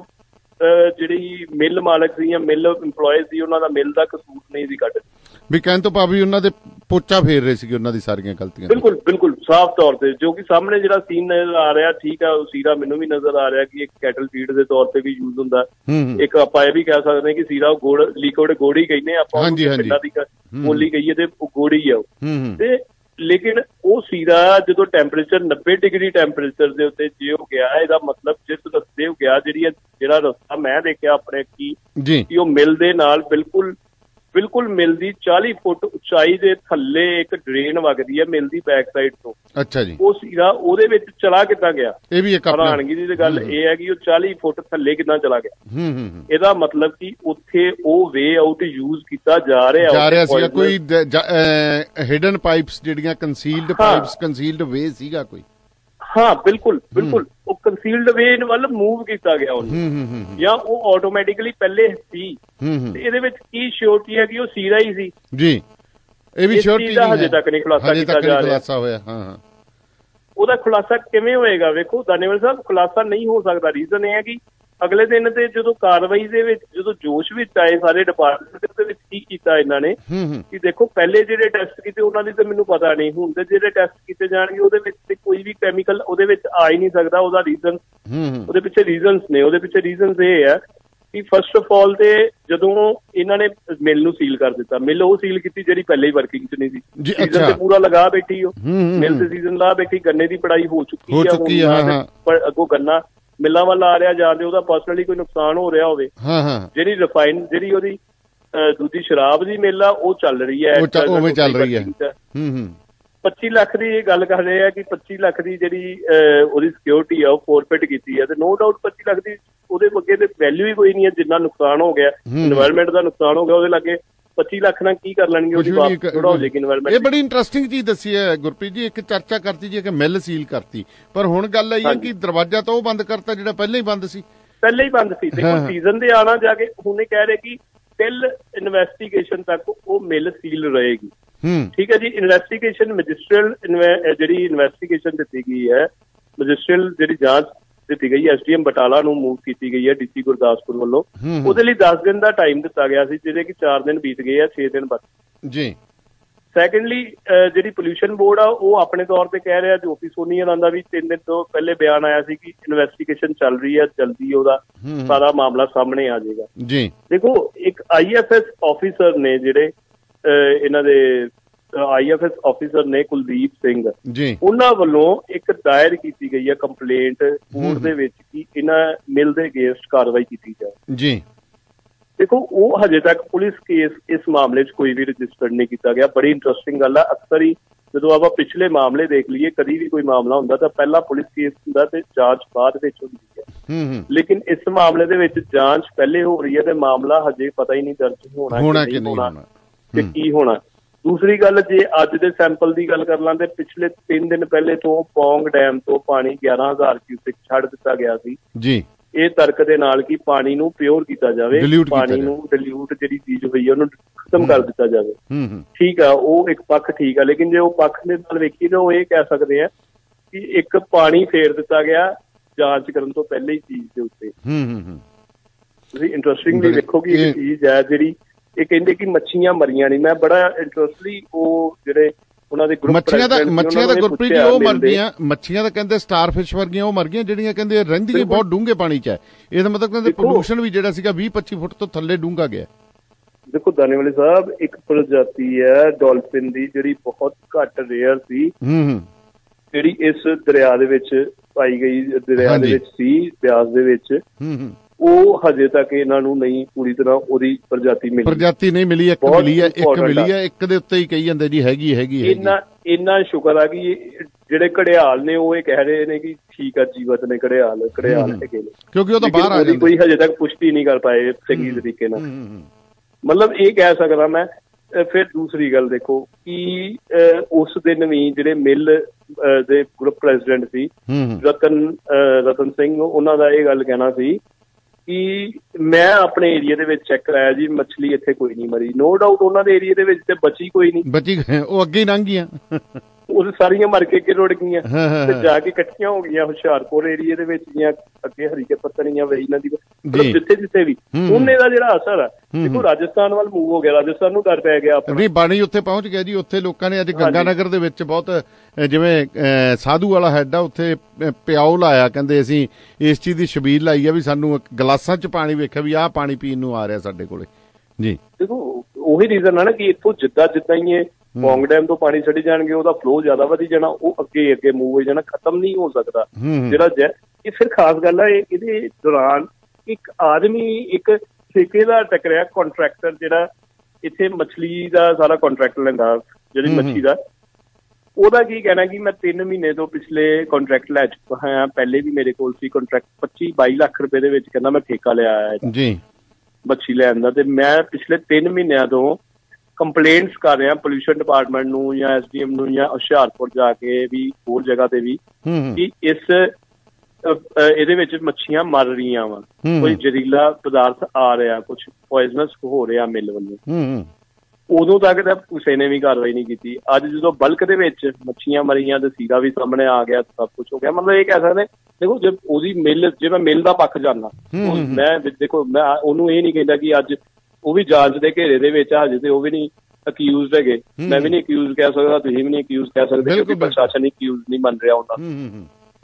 ਜਿਹੜੀ ਮਿੱਲ ਮਾਲਕ ਸੀ ਜਾਂ ਮਿੱਲ ਇੰਪਲੋਏ ਸੀ ਉਹਨਾਂ ਦਾ ਮਿੱਲ ਦਾ ਕਸੂਰ ਨਹੀਂ ਸੀ ਕੱਢ ਵੀ ਕਹਿਣ ਤੋਂ ਭਾਵ ਵੀ ਉਹਨਾਂ ਦੇ ਪੋਚਾ ਫੇਰ ਰਹੇ ਸੀਗੇ ਉਹਨਾਂ ਦੀ ਸਾਰੀਆਂ ਗਲਤੀਆਂ। ਬਿਲਕੁਲ ਬਿਲਕੁਲ ਸਾਫ਼ ਤੌਰ ਤੇ ਜੋ ਕਿ ਸਾਹਮਣੇ ਜਿਹੜਾ ਸੀਨ ਨਜ਼ਰ ਆ ਰਿਹਾ, ਠੀਕ ਆ, ਉਹ ਸੀਰਾ ਮੈਨੂੰ ਵੀ ਨਜ਼ਰ ਆ ਰਿਹਾ ਕਿ ਇੱਕ ਕੈਟਲ ਫੀਡ ਦੇ ਤੌਰ ਤੇ ਵੀ ਯੂਜ਼ ਹੁੰਦਾ। ਇੱਕ ਆਪਾਂ ਇਹ ਵੀ ਕਹਿ ਸਕਦੇ ਹਾਂ ਕਿ ਸੀਰਾ ਗੁੜ ਲਿਕੁਇਡ ਗੁੜ ਹੀ ਕਹਿੰਦੇ ਆਪਾਂ, ਪਿੰਡਾਂ ਦੀ ਬੋਲੀ ਕਹੀਏ ਤੇ ਉਹ ਗੁੜ ਹੀ ਆ ਉਹ। ਤੇ ਲੇਕਿਨ ਉਹ ਸੀਰਾ ਜਦੋਂ ਟੈਂਪਰੇਚਰ ਨੱਬੇ ਡਿਗਰੀ ਟੈਂਪਰੇਚਰ ਦੇ ਉੱਤੇ ਜੇ ਉਹ ਗਿਆ, ਇਹਦਾ ਮਤਲਬ ਜਿਸ ਰਸਤੇ ਉਹ ਗਿਆ, ਜਿਹੜੀ ਜਿਹੜਾ ਰਸਤਾ ਮੈਂ ਦੇਖਿਆ ਆਪਣੇ ਕੀ ਕਿ ਉਹ ਮਿਲ ਦੇ ਨਾਲ ਬਿਲਕੁਲ ਬਿਲਕੁਲ ਮਿਲ ਦੀ ਚਾਲੀ ਫੁੱਟ ਉਚਾਈ ਦੇ ਥੱਲੇ ਇੱਕ ਡਰੇਨ ਵਗਦੀ ਹੈ ਮਿਲ ਦੀ ਬੈਕ ਸਾਈਡ ਤੋਂ। ਅੱਛਾ ਜੀ। ਉਹ ਸੀਰਾ ਉਹਦੇ ਵਿੱਚ ਚਲਾ ਕਿੱਦਾਂ ਗਿਆ, ਇਹ ਵੀ ਇੱਕ ਹੈਰਾਨਗੀ ਦੀ ਗੱਲ ਇਹ ਹੈ ਕਿ ਉਹ ਚਾਲੀ ਫੁੱਟ ਥੱਲੇ ਕਿੱਦਾਂ ਚਲਾ ਗਿਆ। ਇਹਦਾ ਮਤਲਬ ਕਿ ਉੱਥੇ ਉਹ ਵੇ ਆਊਟ ਯੂਜ਼ ਕੀਤਾ ਜਾ ਰਿਹਾ ਜਾ ਰਿਹਾ ਸੀਗਾ, ਕੋਈ ਹਿਡਨ ਪਾਈਪਸ ਜਿਹੜੀਆਂ ਕੰਸੀਲਡ ਪਾਈਪਸ ਕੰਸੀਲਡ ਵੇ ਸੀਗਾ ਕੋਈ। ਹਾਂ ਬਿਲਕੁਲ ਬਿਲਕੁਲ, ਉਹ ਕੰਸੀਲਡ ਵੇ ਵੱਲ ਮੂਵ ਕੀਤਾ ਗਿਆ ਉਹਨੂੰ, ਜਾਂ ਉਹ ਆਟੋਮੈਟਿਕਲੀ ਪਹਿਲੇ ਸੀ। ਤੇ ਇਹਦੇ ਵਿੱਚ ਕੀ ਸ਼ੋਰਟੀ ਹੈ ਕਿ ਉਹ ਸੀਰਾ ਹੀ ਸੀ ਜੀ, ਇਹ ਵੀ ਸ਼ੋਰਟੀ ਹਜੇ ਤੱਕ ਨਹੀਂ ਖੁਲਾਸਾ ਕੀਤਾ ਜਾ ਰਿਹਾ। ਉਹਦਾ ਖੁਲਾਸਾ ਕਿਵੇਂ ਹੋਏਗਾ? ਵੇਖੋ ਦਾਨੇਵਾਲ ਸਾਹਿਬ, ਖੁਲਾਸਾ ਨਹੀਂ ਹੋ ਸਕਦਾ। ਰੀਜ਼ਨ ਇਹ ਹੈ ਕਿ ਅਗਲੇ ਦਿਨ ਤੇ ਜਦੋਂ ਕਾਰਵਾਈ ਦੇ ਵਿੱਚ ਜਦੋਂ ਜੋਸ਼ ਵਿੱਚ ਆਏ ਸਾਰੇ ਡਿਪਾਰਟਮੈਂਟ ਦੇ ਵਿੱਚ ਕੀ ਕੀਤਾ ਇਹਨਾਂ ਨੇ ਕਿ ਦੇਖੋ ਪਹਿਲੇ ਜਿਹੜੇ ਟੈਸਟ ਕੀਤੇ ਉਹਨਾਂ ਦੀ ਤਾਂ ਮੈਨੂੰ ਪਤਾ ਨਹੀਂ, ਹੁਣ ਤੇ ਜਿਹੜੇ ਟੈਸਟ ਕੀਤੇ ਜਾਣਗੇ ਉਹਦੇ ਵਿੱਚ ਤੇ ਕੋਈ ਵੀ ਕੈਮੀਕਲ ਉਹਦੇ ਵਿੱਚ ਆ ਹੀ ਨਹੀਂ ਸਕਦਾ। ਉਹਦਾ ਰੀਜ਼ਨ ਉਹਦੇ ਪਿੱਛੇ ਰੀਜ਼ਨਸ ਨੇ, ਉਹਦੇ ਪਿੱਛੇ ਰੀਜ਼ਨਸ ਇਹ ਹੈ ਕਿ ਫਸਟ ਆਫ ਆਲ ਤੇ ਜਦੋਂ ਇਹਨਾਂ ਨੇ ਮਿਲ ਨੂੰ ਸੀਲ ਕਰ ਦਿੱਤਾ, ਮਿਲ ਉਹ ਸੀਲ ਕੀਤੀ ਜਿਹੜੀ ਪਹਿਲੇ ਹੀ ਵਰਕਿੰਗ ਚ ਨਹੀਂ ਸੀ, ਸੀਜ਼ਨ ਤੇ ਪੂਰਾ ਲਗਾ ਬੈਠੀ ਉਹ ਮਿਲ ਤੇ ਸੀਜ਼ਨ ਲਾ ਬੈਠੀ, ਗੰਨੇ ਦੀ ਪੜਾਈ ਹੋ ਚੁੱਕੀ ਹੈ, ਅੱਗੋਂ ਗੰਨਾ ਮਿੱਲਾਂ ਵੱਲ ਆ ਰਿਹਾ ਜਾਂਦੇ ਉਹਦਾ ਪਰਸਨਲੀ ਕੋਈ ਨੁਕਸਾਨ ਹੋ ਰਿਹਾ ਹੋਵੇ। ਜਿਹੜੀ ਰਿਫਾਈਨ ਜਿਹੜੀ ਉਹਦੀ ਦੂਜੀ ਸ਼ਰਾਬ ਦੀ ਮਿੱਲ ਆ ਉਹ ਚੱਲ ਰਹੀ ਹੈ ਚੱਲ ਰਹੀ ਹੈ। ਪੱਚੀ ਲੱਖ ਦੀ ਇਹ ਗੱਲ ਕਰ ਰਹੇ ਆ ਕਿ ਪੱਚੀ ਲੱਖ ਦੀ ਜਿਹੜੀ ਉਹਦੀ ਸਿਕਿਉਰਿਟੀ ਆ ਉਹ ਫੋਰਫਿਟ ਕੀਤੀ ਹੈ, ਤੇ ਨੋ ਡਾਊਟ ਪੱਚੀ ਲੱਖ ਦੀ ਉਹਦੇ ਅੱਗੇ ਤੇ ਵੈਲਿਊ ਹੀ ਕੋਈ ਨਹੀਂ ਹੈ। ਜਿੰਨਾ ਨੁਕਸਾਨ ਹੋ ਗਿਆ, ਇਨਵਾਇਰਮੈਂਟ ਦਾ ਨੁਕਸਾਨ ਹੋ ਗਿਆ, ਉਹਦੇ ਲਾਗੇ ਪੱਚੀ ਲੱਖ ਨਾਲ ਕੀ ਕਰ ਲੈਣਗੇ, ਉਹਦੀ ਵਾਪਸ ਥੋੜਾ ਹੋ ਜਾਏਗੀ ਇਨਵਾਇਰਮੈਂਟ। ਇਹ ਬੜੀ ਇੰਟਰਸਟਿੰਗ ਚੀਜ਼ ਦੱਸੀ ਹੈ ਗੁਰਪ੍ਰੀਤ ਜੀ। ਇੱਕ ਚਰਚਾ ਕਰਤੀ ਜੀ ਕਿ ਮਿੱਲ ਸੀਲ ਕਰਤੀ, ਪਰ ਹੁਣ ਗੱਲ ਆਈ ਹੈ ਕਿ ਦਰਵਾਜ਼ਾ ਤਾਂ ਉਹ ਬੰਦ ਕਰਤਾ ਜਿਹੜਾ ਪਹਿਲਾਂ ਹੀ ਬੰਦ ਸੀ। ਪਹਿਲਾਂ ਹੀ ਬੰਦ ਸੀ। ਦੇਖੋ ਸੀਜ਼ਨ ਦੇ ਆਣਾ ਜਾ ਕੇ ਹੁਣ ਇਹ ਕਹਿ ਰਹੇ ਕਿ ਟਿਲ ਇਨਵੈਸਟੀਗੇਸ਼ਨ ਤੱਕ ਉਹ ਮਿੱਲ ਸੀਲ ਰਹੇਗੀ। ਠੀਕ ਹੈ ਜੀ। ਇਨਵੈਸਟੀਗੇਸ਼ਨ ਮੈਜਿਸਟਰੀਅਲ ਜਿਹੜੀ ਇਨਵੈਸਟੀਗੇਸ਼ਨ ਦਿੱਤੀ ਗਈ ਹੈ, ਮੈਜਿਸਟਰੀਅਲ ਜਿਹੜੀ ਜਾਂਚ ਦਿੱਤੀ ਗਈ ਐਸਡੀਐਮ ਬਟਾਲਾ ਨੂੰ ਮੂਵ ਕੀਤੀ ਗਈ ਹੈ ਡੀਸੀ ਗੁਰਦਾਸਪੁਰ ਵੱਲੋਂ, ਉਹਦੇ ਲਈ ਦਸ ਦਿਨ ਦਾ ਟਾਈਮ ਦਿੱਤਾ ਗਿਆ ਸੀ, ਜਿਹਦੇ ਕਿ ਚਾਰ ਦਿਨ ਬੀਤ ਗਏ ਆ, ਛੇ ਦਿਨ ਬਚ ਜੀ। ਸੈਕੰਡਲੀ ਜਿਹੜੀ ਪੋਲਿਊਸ਼ਨ ਬੋਰਡ ਆ ਉਹ ਆਪਣੇ ਤੌਰ ਤੇ ਕਹਿ ਰਿਹਾ, ਜੋ ਓਪੀ ਸੋਨੀ ਇਹਨਾਂ ਦਾ ਵੀ ਤਿੰਨ ਦਿਨ ਤੋਂ ਪਹਿਲੇ ਬਿਆਨ ਆਇਆ ਸੀ ਕਿ ਇਨਵੈਸਟੀਗੇਸ਼ਨ ਚੱਲ ਰਹੀ ਹੈ, ਜਲਦੀ ਉਹਦਾ ਸਾਰਾ ਮਾਮਲਾ ਸਾਹਮਣੇ ਆ ਜਾਏਗਾ ਜੀ। ਦੇਖੋ ਇੱਕ ਆਈ ਐਫ ਐਸ ਆਫੀਸਰ ਨੇ ਜਿਹੜੇ ਇਹਨਾਂ ਦੇ ਆਈ ਐਫ ਐਸ ਆਫੀਸਰ ਨੇ ਕੁਲਦੀਪ ਸਿੰਘ ਜੀ, ਉਹਨਾਂ ਵੱਲੋਂ ਇੱਕ ਦਾਇਰ ਕੀਤੀ ਗਈ ਹੈ ਕੰਪਲੇਂਟ ਕੋਰਟ ਦੇ ਵਿੱਚ ਕਿ ਇਹਨਾਂ ਮਿਲ ਦੇ ਅਗੇਂਸਟ ਕਾਰਵਾਈ ਕੀਤੀ ਜਾਏ ਜੀ। ਦੇਖੋ ਉਹ ਹਜੇ ਤੱਕ ਪੁਲਿਸ ਕੇਸ ਇਸ ਮਾਮਲੇ 'ਚ ਕੋਈ ਵੀ ਰਜਿਸਟਰਡ ਨਹੀਂ ਕੀਤਾ ਗਿਆ। ਬੜੀ ਇੰਟਰਸਟਿੰਗ ਗੱਲ ਆ, ਅਕਸਰ ਹੀ ਜਦੋਂ ਆਪਾਂ ਪਿਛਲੇ ਮਾਮਲੇ ਦੇਖ ਲਈਏ, ਕਦੀ ਵੀ ਕੋਈ ਮਾਮਲਾ ਹੁੰਦਾ ਤਾਂ ਪਹਿਲਾਂ ਪੁਲਿਸ ਕੇਸ ਹੁੰਦਾ ਤੇ ਜਾਂਚ ਬਾਅਦ ਵਿੱਚ ਹੁੰਦੀ ਹੈ। ਲੇਕਿਨ ਇਸ ਮਾਮਲੇ ਦੇ ਵਿੱਚ ਜਾਂਚ ਪਹਿਲੇ ਹੋ ਰਹੀ ਹੈ ਤੇ ਮਾਮਲਾ ਹਜੇ ਪਤਾ ਹੀ ਨਹੀਂ ਦਰਜ ਹੋਣਾ ਕਿ ਨਹੀਂ ਹੋਣਾ ਤੇ ਕੀ ਹੋਣਾ। ਦੂਸਰੀ ਗੱਲ, ਜੇ ਅੱਜ ਦੇ ਸੈਂਪਲ ਦੀ ਗੱਲ ਕਰ ਲਾਂ ਤੇ ਪਿਛਲੇ ਤਿੰਨ ਦਿਨ ਪਹਿਲੇ ਤੋਂ ਪੌਂਗ ਡੈਮ ਤੋਂ ਪਾਣੀ ਗਿਆਰਾਂ ਹਜ਼ਾਰ ਕਿਊਸਿਕ ਛੱਡ ਦਿੱਤਾ ਗਿਆ ਸੀ ਜੀ, ਇਹ ਤਰਕ ਦੇ ਨਾਲ ਕਿ ਪਾਣੀ ਨੂੰ ਪਿਓਰ ਕੀਤਾ ਜਾਵੇ, ਪਾਣੀ ਨੂੰ ਡਿਲੂਟ ਜਿਹੜੀ ਚੀਜ਼ ਹੋਈ ਹੈ ਉਹਨੂੰ ਖਤਮ ਕਰ ਦਿੱਤਾ ਜਾਵੇ। ਠੀਕ ਆ, ਉਹ ਇੱਕ ਪੱਖ ਠੀਕ ਆ, ਲੇਕਿਨ ਜੇ ਉਹ ਪੱਖ ਦੇ ਨਾਲ ਵੇਖੀਏ ਤਾਂ ਉਹ ਇਹ ਕਹਿ ਸਕਦੇ ਆ ਕਿ ਇੱਕ ਪਾਣੀ ਫੇਰ ਦਿੱਤਾ ਗਿਆ ਜਾਂਚ ਕਰਨ ਤੋਂ ਪਹਿਲੇ ਹੀ ਚੀਜ਼ ਦੇ ਉੱਤੇ। ਤੁਸੀਂ ਇੰਟਰਸਟਿੰਗਲੀ ਵੇਖੋ ਕਿ ਇੱਕ ਚੀਜ਼ ਹੈ ਜਿਹੜੀ ਇਹ ਕਹਿੰਦੇ ਕਿ ਮੱਛੀਆਂ ਮਰੀਆਂ ਨਹੀਂ। ਮੈਂ ਬੜਾ ਇੰਟਰਸਟਲੀ ਉਹ ਜਿਹੜੇ ਉਹਨਾਂ ਦੇ ਗਰੁੱਪ ਮੱਛੀਆਂ ਦਾ ਮੱਛੀਆਂ ਦਾ ਗੁਰਪ੍ਰੀਤ ਜੀ ਉਹ ਮਰ ਗਈਆਂ, ਮੱਛੀਆਂ ਦਾ ਕਹਿੰਦੇ ਸਟਾਰ ਫਿਸ਼ ਵਰਗੀਆਂ ਉਹ ਮਰ ਗਈਆਂ ਜਿਹੜੀਆਂ ਕਹਿੰਦੇ ਰਹਿੰਦੀਆਂ ਬਹੁਤ ਡੂੰਘੇ ਪਾਣੀ 'ਚ ਹੈ। ਇਹਦਾ ਮਤਲਬ ਕਹਿੰਦੇ ਪੋਲੂਸ਼ਨ ਵੀ ਜਿਹੜਾ ਸੀਗਾ ਵੀਹ ਪੱਚੀ ਫੁੱਟ ਤੋਂ ਥੱਲੇ ਡੂੰਘਾ ਗਿਆ। ਦੇਖੋ ਦਾਨੇਵਾਲੇ ਸਾਹਿਬ, ਇੱਕ ਪ੍ਰਜਾਤੀ ਹੈ ਡੋਲਫਿਨ ਦੀ ਜਿਹੜੀ ਬਹੁਤ ਘੱਟ ਰੇਅਰ ਸੀ, ਜਿਹੜੀ ਇਸ ਦਰਿਆ ਦੇ ਵਿੱਚ ਪਾਈ ਗਈ, ਦਰਿਆ ਦੇ ਵਿੱਚ ਸੀ ਬਿਆਸ ਦੇ ਵਿੱਚ, ਉਹ ਹਜੇ ਤੱਕ ਇਹਨਾਂ ਨੂੰ ਨਹੀਂ ਪੂਰੀ ਤਰ੍ਹਾਂ ਉਹਦੀ ਪ੍ਰਜਾਤੀ ਮਿਲੀ। ਪ੍ਰਜਾਤੀ ਨਹੀਂ ਮਿਲੀ, ਇੱਕ ਮਿਲੀ ਹੈ, ਇੱਕ ਮਿਲੀ ਹੈ, ਇੱਕ ਦੇ ਉੱਤੇ ਹੀ ਕਹੀ ਜਾਂਦੇ ਜੀ ਹੈਗੀ ਹੈਗੀ। ਇੰਨਾ ਇੰਨਾ ਸ਼ੁਕਰ ਆ ਕਿ ਜਿਹੜੇ ਘੜਿਆਲ ਨੇ ਉਹ ਇਹ ਕਹਿ ਰਹੇ ਨੇ ਕਿ ਠੀਕ ਆ, ਜੀਵਤ ਨੇ ਘੜਿਆਲ ਘੜਿਆਲ ਹੈਗੇ ਨੇ, ਕਿਉਂਕਿ ਉਹ ਤਾਂ ਬਾਹਰ ਆ ਜਾਂਦੇ, ਕੋਈ ਹਜੇ ਤੱਕ ਪੁਸ਼ਟੀ ਨਹੀਂ ਕਰ ਪਾਏ ਚੰਗੀ ਤਰੀਕੇ ਨਾਲ। ਮਤਲਬ ਇਹ ਕਹਿ ਸਕਦਾ ਮੈਂ। ਫਿਰ ਦੂਸਰੀ ਗੱਲ ਦੇਖੋ ਕਿ ਉਸ ਦਿਨ ਵੀ ਜਿਹੜੇ ਮਿਲ ਦੇ ਗਰੁੱਪ ਪ੍ਰੈਜ਼ੀਡੈਂਟ ਸੀ ਰਤਨ ਰਤਨ ਸਿੰਘ, ਉਹਨਾਂ ਦਾ ਇਹ ਗੱਲ ਕਹਿਣਾ ਸੀ ਕਿ ਮੈਂ ਆਪਣੇ ਏਰੀਆ ਦੇ ਵਿੱਚ ਚੈੱਕ ਕਰਾਇਆ ਜੀ, ਮੱਛਲੀ ਇੱਥੇ ਕੋਈ ਨਹੀਂ ਮਰੀ। ਨੋ ਡਾਊਟ ਉਹਨਾਂ ਦੇ ਏਰੀਆ ਦੇ ਵਿੱਚ ਤੇ ਬਚੀ ਕੋਈ ਨਹੀਂ, ਬਚੀ ਉਹ ਅੱਗੇ ਹੀ ਲੰਘ ਗਈਆਂ, ਉਹ ਸਾਰੀਆਂ ਮਰ ਕੇ ਕਿ ਰੁੜ ਗਈਆਂ ਤੇ ਜਾ ਕੇ ਇਕੱਠੀਆਂ ਹੋ ਗਈਆਂ ਹੁਸ਼ਿਆਰਪੁਰ ਏਰੀਏ ਦੇ ਵਿੱਚ ਦੀਆਂ, ਅੱਗੇ ਹਰੀਕੇ ਪੱਤਣੀਆਂ ਵੇ ਇਹਨਾਂ ਦੀ, ਮਤਲਬ ਜਿੱਥੇ ਜਿੱਥੇ ਵੀ ਉਹਨੇ ਦਾ ਜਿਹੜਾ ਅਸਰ ਆ। ਦੇਖੋ ਰਾਜਸਥਾਨ ਵੱਲ ਮੂਵ ਹੋ ਗਿਆ, ਰਾਜਸਥਾਨ ਨੂੰ ਡਰ ਪੈ ਗਿਆ, ਨਹੀਂ ਪਾਣੀ ਉੱਥੇ ਪਹੁੰਚ ਗਿਆ ਜੀ। ਉੱਥੇ ਲੋਕਾਂ ਨੇ ਅੱਜ ਗੰਗਾ ਨਗਰ ਦੇ ਵਿੱਚ ਬਹੁਤ ਜਿਵੇਂ ਸਾਧੂ ਵਾਲਾ ਹੈਡ ਆ, ਉੱਥੇ ਪਿਆਓ ਲਾਇਆ, ਕਹਿੰਦੇ ਅਸੀਂ ਇਸ ਚੀਜ਼ ਦੀ ਛਬੀਲ ਲਾਈ ਆ ਵੀ ਸਾਨੂੰ ਗਲਾਸਾਂ 'ਚ ਪਾਣੀ ਵੇਖਿਆ ਵੀ ਆਹ ਪਾਣੀ ਪੀਣ ਨੂੰ ਆ ਰਿਹਾ ਸਾਡੇ ਕੋਲੇ ਜੀ। ਦੇਖੋ ਉਹੀ ਰੀਜ਼ਨ ਆ ਨਾ ਕਿ ਇੱਥੋਂ ਜਿੱਦਾਂ ਜਿੱਦਾਂ ਹੀ ਇਹ ਪੌਂਗ ਡੈਮ ਤੋਂ ਪਾਣੀ ਛੱਡੀ ਜਾਣਗੇ, ਉਹਦਾ ਫਲੋ ਜ਼ਿਆਦਾ ਵਧੀ ਜਾਣਾ, ਉਹ ਅੱਗੇ ਅੱਗੇ ਮੂਵ ਹੋ ਜਾਣਾ, ਖਤਮ ਨਹੀਂ ਹੋ ਸਕਦਾ ਜਿਹੜਾ ਜੈ। ਇਹ ਫਿਰ ਖਾਸ ਗੱਲ ਹੈ, ਇਹਦੇ ਦੌਰਾਨ ਇੱਕ ਆਦਮੀ ਇੱਕ ਠੇਕੇਦਾਰ ਟੱਕਰਿਆ, ਕੰਟਰੈਕਟਰ ਜਿਹੜਾ ਇੱਥੇ ਮੱਛਲੀ ਦਾ ਸਾਰਾ ਕੰਟਰੈਕਟ ਲੈਂਦਾ ਜਿਹੜੀ ਮੱਛੀ ਦਾ, ਉਹਦਾ ਕੀ ਕਹਿਣਾ ਕਿ ਮੈਂ ਤਿੰਨ ਮਹੀਨੇ ਤੋਂ ਪਿਛਲੇ ਕੰਟਰੈਕਟ ਲੈ ਚੁੱਕਾ ਹਾਂ, ਪਹਿਲੇ ਵੀ ਮੇਰੇ ਕੋਲ ਸੀ ਕੰਟਰੈਕਟ ਪੱਚੀ ਬਾਈ ਲੱਖ ਰੁਪਏ ਦੇ ਵਿੱਚ, ਕਹਿੰਦਾ ਮੈਂ ਠੇਕਾ ਲਿਆ ਹੈ ਜੀ ਮੱਛੀ ਲੈਣ ਦਾ, ਤੇ ਮੈਂ ਪਿਛਲੇ ਤਿੰਨ ਮਹੀਨਿਆਂ ਤੋਂ ਕੰਪਲੇਂਟਸ ਕਰ ਰਿਹਾ ਪੋਲਿਊਸ਼ਨ ਡਿਪਾਰਟਮੈਂਟ ਨੂੰ ਜਾਂ ਐਸ ਡੀ ਐਮ ਨੂੰ ਜਾਂ ਹੁਸ਼ਿਆਰਪੁਰ ਜਾ ਕੇ ਵੀ ਹੋਰ ਜਗ੍ਹਾ ਤੇ ਵੀ ਕਿ ਇਸ ਇਹਦੇ ਵਿੱਚ ਮੱਛੀਆਂ ਮਰ ਰਹੀਆਂ ਵਾ, ਕੋਈ ਜ਼ਹਿਰੀਲਾ ਪਦਾਰਥ ਆ ਰਿਹਾ, ਕੁਛ ਪੋਇਜ਼ਨਸ ਹੋ ਰਿਹਾ ਮਿਲ ਵੱਲੋਂ। ਉਦੋਂ ਤੱਕ ਤਾਂ ਕਿਸੇ ਨੇ ਵੀ ਕਾਰਵਾਈ ਨਹੀਂ ਕੀਤੀ। ਅੱਜ ਜਦੋਂ ਬਲਕ ਦੇ ਵਿੱਚ ਮੱਛੀਆਂ ਮਰੀਆਂ ਤੇ ਸੀਰਾ ਵੀ ਸਾਹਮਣੇ ਆ ਗਿਆ, ਸਭ ਕੁਛ ਹੋ ਗਿਆ। ਮਤਲਬ ਇਹ ਕਹਿ ਸਕਦੇ ਦੇਖੋ, ਜੇ ਉਹਦੀ ਮਿਲ, ਜੇ ਮੈਂ ਮਿਲ ਦਾ ਪੱਖ ਜਾਣਾ, ਮੈਂ ਦੇਖੋ ਮੈਂ ਉਹਨੂੰ ਇਹ ਨਹੀਂ ਕਹਿੰਦਾ ਕਿ ਅੱਜ ਉਹ ਵੀ ਜਾਂਚ ਦੇ ਘੇਰੇ ਦੇ ਵਿੱਚ, ਹਜੇ ਤੇ ਉਹ ਵੀ ਨਹੀਂ ਅਕਿਊਜ਼ਡ ਹੈਗੇ, ਮੈਂ ਵੀ ਨਹੀਂ ਅਕਿਊਜ਼ ਕਹਿ ਸਕਦਾ, ਤੁਸੀਂ ਵੀ ਨਹੀਂ ਅਕਿਊਜ਼ ਕਹਿ ਸਕਦੇ, ਕਿਉਂਕਿ ਪ੍ਰਸ਼ਾਸਨ ਅਕਿਊਜ਼ ਨਹੀਂ ਮੰਨ ਰਿਹਾ ਉਹਨਾਂ।